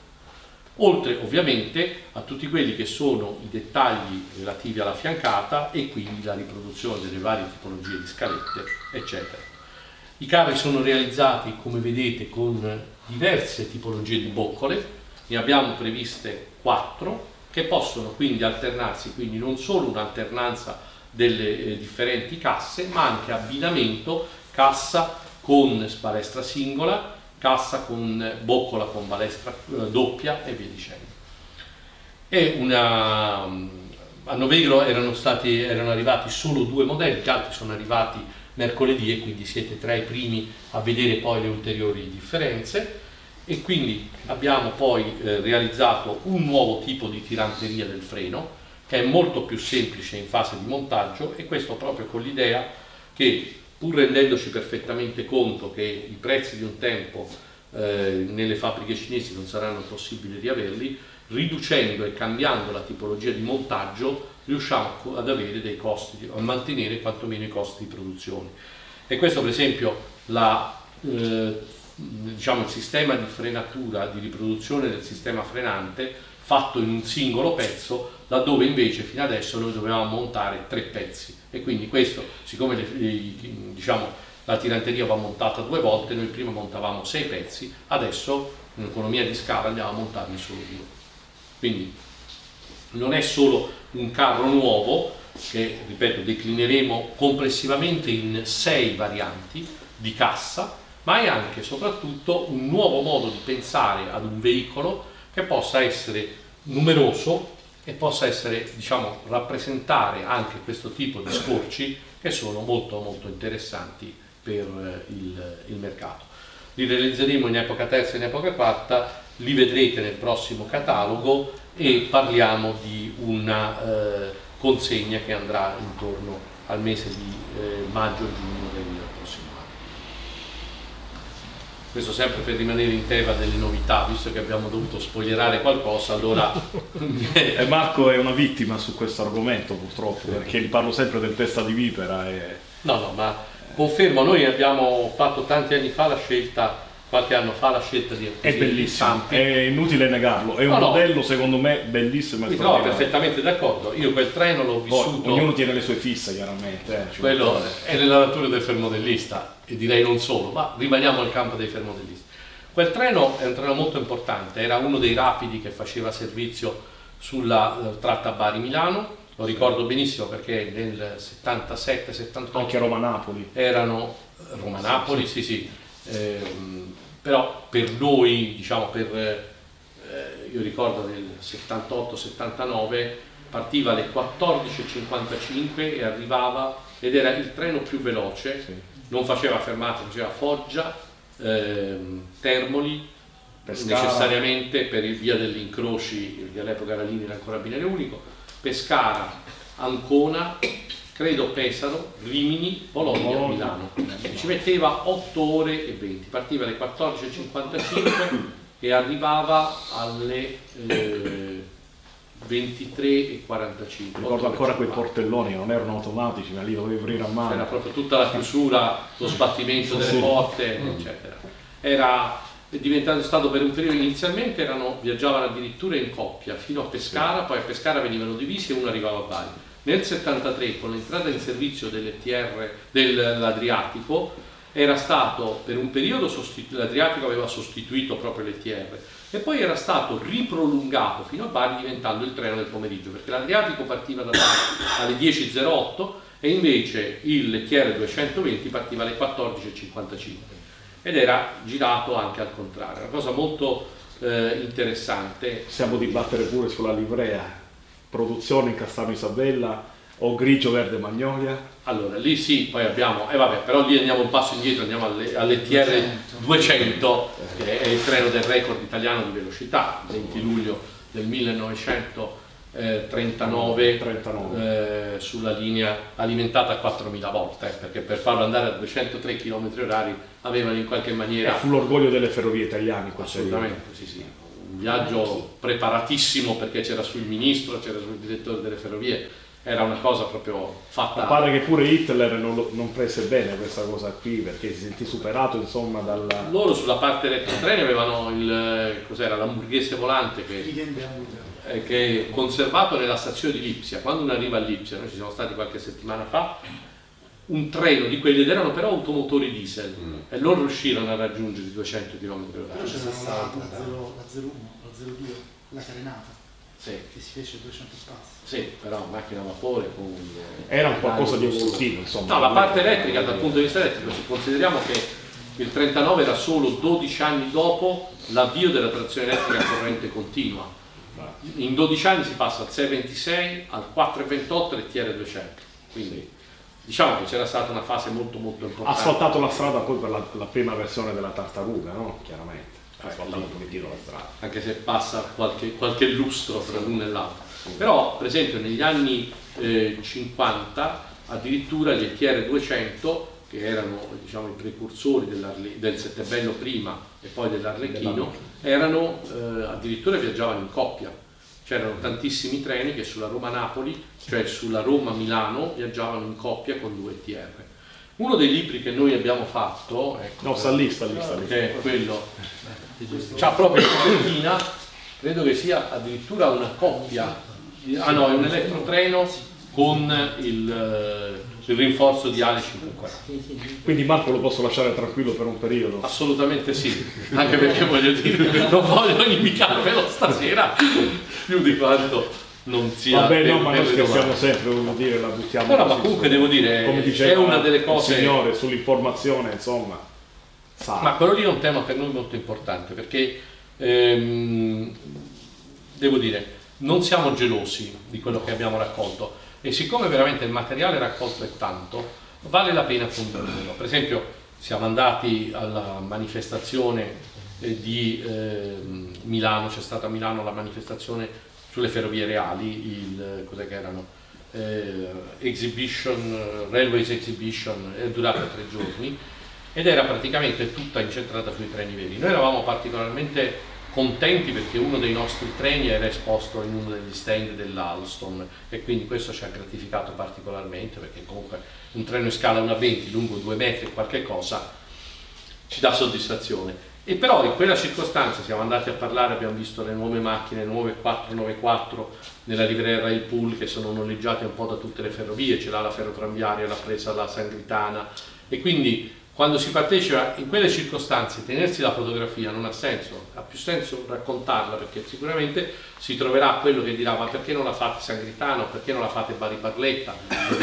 Oltre ovviamente a tutti quelli che sono i dettagli relativi alla fiancata e quindi la riproduzione delle varie tipologie di scalette, eccetera. I carri sono realizzati, come vedete, con diverse tipologie di boccole, ne abbiamo previste quattro, che possono quindi alternarsi, quindi non solo un'alternanza delle eh, differenti casse, ma anche abbinamento cassa con balestra singola, cassa con boccola con balestra eh, doppia e via dicendo. E una, a Novegro erano, stati, erano arrivati solo due modelli, gli altri sono arrivati mercoledì, e quindi siete tra i primi a vedere poi le ulteriori differenze. E quindi abbiamo poi eh, realizzato un nuovo tipo di tiranteria del freno, che è molto più semplice in fase di montaggio, e questo proprio con l'idea che, pur rendendoci perfettamente conto che i prezzi di un tempo eh, nelle fabbriche cinesi non saranno possibili riaverli, riducendo e cambiando la tipologia di montaggio riusciamo ad avere dei costi, a mantenere quantomeno i costi di produzione. E questo per esempio la, eh, diciamo, il sistema di frenatura, di riproduzione del sistema frenante fatto in un singolo pezzo, laddove invece fino adesso noi dovevamo montare tre pezzi, e quindi questo, siccome le, diciamo, la tiranteria va montata due volte, noi prima montavamo sei pezzi, adesso in economia di scala andiamo a montarne solo due. Quindi non è solo un carro nuovo, che ripeto declineremo complessivamente in sei varianti di cassa, ma è anche e soprattutto un nuovo modo di pensare ad un veicolo che possa essere numeroso e possa essere, diciamo, rappresentare anche questo tipo di scorci che sono molto molto interessanti per il, il mercato. Li realizzeremo in epoca terza e in epoca quarta, li vedrete nel prossimo catalogo, e parliamo di una eh, consegna che andrà intorno al mese di eh, maggio-giugno del prossimo questo sempre per rimanere in tema delle novità, visto che abbiamo dovuto spoilerare qualcosa, allora... E Marco è una vittima su questo argomento purtroppo, perché gli parlo sempre del testa di vipera e... No, no, ma confermo, noi abbiamo fatto tanti anni fa la scelta, qualche anno fa la scelta di... È bellissimo, è inutile negarlo, è un no, modello no. secondo me bellissimo. Mi trovo perfettamente d'accordo, io quel treno l'ho vissuto... Poi, ognuno tiene le sue fisse chiaramente. Eh, quello è nella natura del fermodellista, e direi non solo, ma rimaniamo al campo dei fermodellisti. Quel treno è un treno molto importante, era uno dei rapidi che faceva servizio sulla uh, tratta Bari-Milano, lo ricordo benissimo perché nel settantasette settantotto anche Roma-Napoli erano Roma-Napoli, sì sì, ehm, però per noi, diciamo per, eh, io ricordo nel settantotto settantanove partiva alle quattordici e cinquantacinque e arrivava, ed era il treno più veloce, sì. Non faceva fermate, faceva Foggia, ehm, Termoli, Pescara. Necessariamente per il via degli incroci, che all'epoca era linea, era ancora binario unico, Pescara, Ancona, credo Pesaro, Rimini, Bologna, Bologna. Milano. Ci metteva otto ore e venti, partiva alle quattordici e cinquantacinque e arrivava alle eh, ventitré e quarantacinque. Ricordo ancora quei portelloni che non erano automatici, ma lì dovevi aprire a mano. Era proprio tutta la chiusura, lo sbattimento delle porte, eccetera. Era diventato stato per un periodo, inizialmente erano, viaggiavano addirittura in coppia fino a Pescara, poi a Pescara venivano divisi e uno arrivava a Bari. Nel settantatré, con l'entrata in servizio dell'E T R dell'Adriatico, era stato per un periodo l'Adriatico aveva sostituito proprio l'E T R e poi era stato riprolungato fino a Bari, diventando il treno del pomeriggio, perché l'Adriatico partiva da Bari alle dieci e zero otto e invece il T R duecentoventi partiva alle quattordici e cinquantacinque ed era girato anche al contrario, una cosa molto eh, interessante. Possiamo dibattere pure sulla livrea, produzione in Castano Isabella o grigio verde magnolia? Allora lì sì, poi abbiamo, e eh vabbè, però lì andiamo un passo indietro, andiamo alle, alle T R duecento, che è il treno del record italiano di velocità, venti luglio del millenovecentotrentanove, eh, sulla linea alimentata a quattromila volte, eh, perché per farlo andare a duecentotré chilometri orari avevano in qualche maniera... E fu l'orgoglio delle ferrovie italiane. Assolutamente, sì sì. Un viaggio preparatissimo perché c'era sul ministro, c'era sul direttore delle ferrovie, era una cosa proprio fatta. Ma pare che pure Hitler non, lo, non prese bene questa cosa qui perché si sentì superato insomma dalla... Loro sulla parte elettrotreni avevano il, cos'era, l'hamburghese volante che, eh, che è conservato nella stazione di Lipsia. Quando uno arriva a Lipsia, noi ci siamo stati qualche settimana fa, un treno di quelli, ed erano però automotori diesel mm. e loro riuscirono a raggiungere i duecento chilometri orari. Però c'era la, la, la zero uno, la zero due, la carenata, sì. Che si fece duecento passi. Sì, però macchina a vapore con... Era un qualcosa di evolutivo, insomma. No, la parte elettrica dal punto di vista elettrico, se consideriamo che il trentanove era solo dodici anni dopo l'avvio della trazione elettrica a corrente continua. In dodici anni si passa al sei ventisei, al quattro ventotto e al T R duecento. Quindi diciamo che c'era stata una fase molto molto importante. Ha asfaltato la strada poi per la, la prima versione della tartaruga, no? Chiaramente. Ha asfaltato un pochettino la strada. Anche se passa qualche, qualche lustro tra l'uno e l'altro. Però per esempio negli anni eh, cinquanta addirittura gli E T R duecento, che erano diciamo i precursori del Settebello prima e poi dell'Arlecchino, erano eh, addirittura viaggiavano in coppia. C'erano tantissimi treni che sulla Roma-Napoli, cioè sulla Roma-Milano, viaggiavano in coppia con due E T R. Uno dei libri che noi abbiamo fatto, ecco, no, sta lì, sta lì, sta lì. Che è quello, c'ha proprio in copertina, credo che sia addirittura una coppia. Ah no, è un elettrotreno con il, il rinforzo di Ale cinquecentoquaranta. Quindi Marco lo posso lasciare tranquillo per un periodo? Assolutamente sì, anche perché voglio dire, non voglio inimicarmelo stasera più di quanto non sia. Vabbè, no, ma noi scherziamo sempre, voglio dire, la buttiamo. Però, ma comunque devo dire, come diceva è una delle cose. Il signore sull'informazione, insomma. Sa. Ma quello lì è un tema per noi molto importante perché ehm, devo dire. Non siamo gelosi di quello che abbiamo raccolto e siccome veramente il materiale raccolto è tanto, vale la pena condividerlo. Per esempio siamo andati alla manifestazione di eh, Milano, c'è stata a Milano la manifestazione sulle ferrovie reali, il, cos'è che erano? Eh, exhibition, Railways Exhibition, è durata tre giorni ed era praticamente tutta incentrata sui treni veri. Noi eravamo particolarmente contenti perché uno dei nostri treni era esposto in uno degli stand dell'Alstom e quindi questo ci ha gratificato particolarmente, perché comunque un treno in scala uno a venti lungo due metri e qualche cosa ci dà soddisfazione. E però in quella circostanza siamo andati a parlare, abbiamo visto le nuove macchine, le nuove quattrocentonovantaquattro nella livrea Railpool, che sono noleggiate un po' da tutte le ferrovie, ce l'ha la Ferrotramviaria, l'ha presa la Sangritana, e quindi quando si partecipa in quelle circostanze tenersi la fotografia non ha senso, ha più senso raccontarla, perché sicuramente si troverà quello che dirà ma perché non la fate Sangritano, perché non la fate Bari Barletta,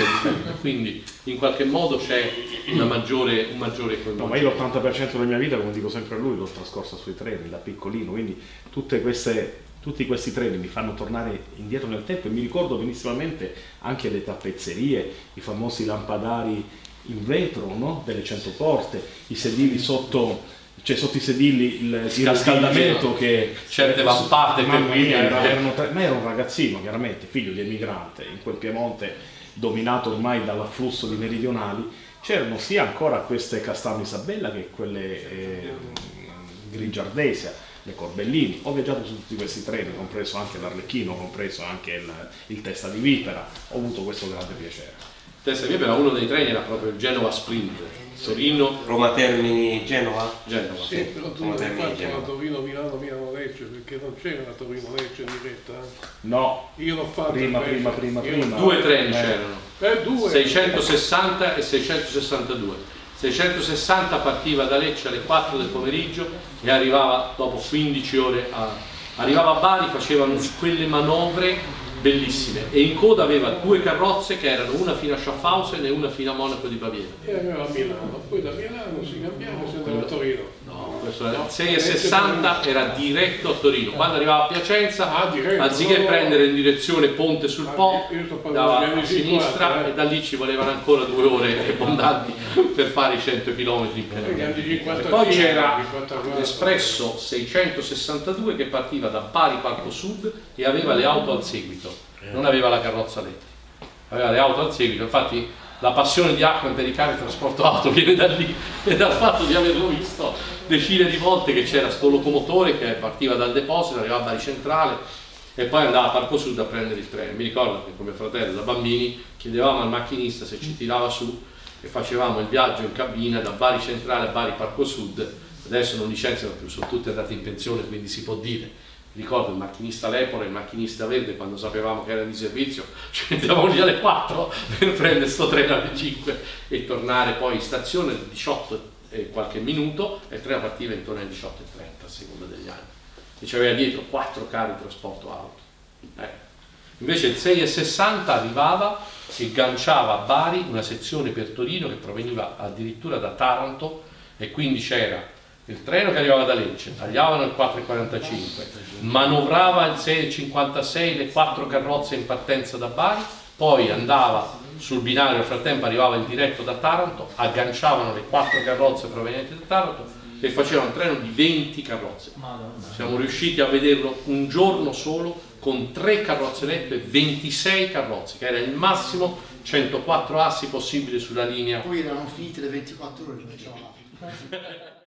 quindi in qualche modo c'è una maggiore, un maggiore coinvolgimento. No, ma io l'ottanta per cento della mia vita, come dico sempre a lui, l'ho trascorsa sui treni da piccolino, quindi tutte queste, tutti questi treni mi fanno tornare indietro nel tempo e mi ricordo benissimamente anche le tappezzerie, i famosi lampadari in vetro, no? Delle cento porte, i sedili sotto, cioè sotto i sedili il, il riscaldamento che certe vampate mamma mia, era, erano, ma ero un ragazzino chiaramente, figlio di emigrante in quel Piemonte dominato ormai dall'afflusso di meridionali. C'erano sia ancora queste Castelnau Isabella che quelle eh, Grigiardesia, le Corbellini. Ho viaggiato su tutti questi treni, compreso anche l'Arlecchino, compreso anche il, il Testa di Vipera, ho avuto questo grande piacere. Testa di Vipera, uno dei treni era proprio il Genova Sprint, Torino, Roma Termini Genova? Genova. Sì, però tu non hai fatto la Torino Milano Milano Lecce, perché non c'era la Torino Lecce in diretta. Eh? No, io l'ho fatto prima, invece. prima, prima, Io prima. Due treni eh. c'erano, Eh, due. seicentosessanta e seicentosessantadue. seicentosessanta partiva da Lecce alle quattro del pomeriggio e arrivava dopo quindici ore a, arrivava a Bari, facevano quelle manovre bellissime, e in coda aveva due carrozze che erano una fino a Schaffhausen e una fino a Monaco di Baviera. E aveva a Milano, poi da Milano si cambiava e si andava a Torino. No, questo era il sei e sessanta, era diretto a Torino. Quando arrivava a Piacenza, Ah, diretto, anziché no, no. prendere in direzione Ponte sul Ah, Po, io sto parlando dava degli anni a sinistra cinquanta, eh. e da lì ci volevano ancora due ore abbondanti per fare i cento chilometri in Negli anni pianura. cinquanta E poi c'era cinquantaquattro. l'espresso seicentosessantadue che partiva da Bari Parco Sud e aveva le auto al seguito, non aveva la carrozza letti, aveva le auto al seguito. Infatti la passione di Ahmed per i carri trasporto auto viene da lì e dal fatto di averlo visto decine di volte, che c'era sto locomotore che partiva dal deposito, arrivava a Bari Centrale e poi andava a Parco Sud a prendere il treno. Mi ricordo che con mio fratello da bambini chiedevamo al macchinista se ci tirava su e facevamo il viaggio in cabina da Bari Centrale a Bari Parco Sud. Adesso non licenziano più, sono tutte andate in pensione, quindi si può dire. Ricordo il macchinista Lepore e il macchinista Verde, quando sapevamo che era di servizio ci mettevamo lì alle quattro per prendere sto treno alle cinque e tornare poi in stazione alle diciotto e qualche minuto, e il treno partiva intorno alle diciotto e trenta a seconda degli anni, e c'aveva dietro quattro carri trasporto auto. Eh. Invece il sei e sessanta arrivava e ganciava a Bari una sezione per Torino che proveniva addirittura da Taranto, e quindi c'era il treno che arrivava da Lecce, tagliavano il quattro e quarantacinque, manovrava il sei e cinquantasei, le quattro carrozze in partenza da Bari, poi andava sul binario, nel frattempo arrivava il diretto da Taranto, agganciavano le quattro carrozze provenienti da Taranto e facevano un treno di venti carrozze. Siamo riusciti a vederlo un giorno solo con tre carrozze letto e ventisei carrozze, che era il massimo centoquattro assi possibili sulla linea. Poi erano finite le ventiquattro ore che facevamo là.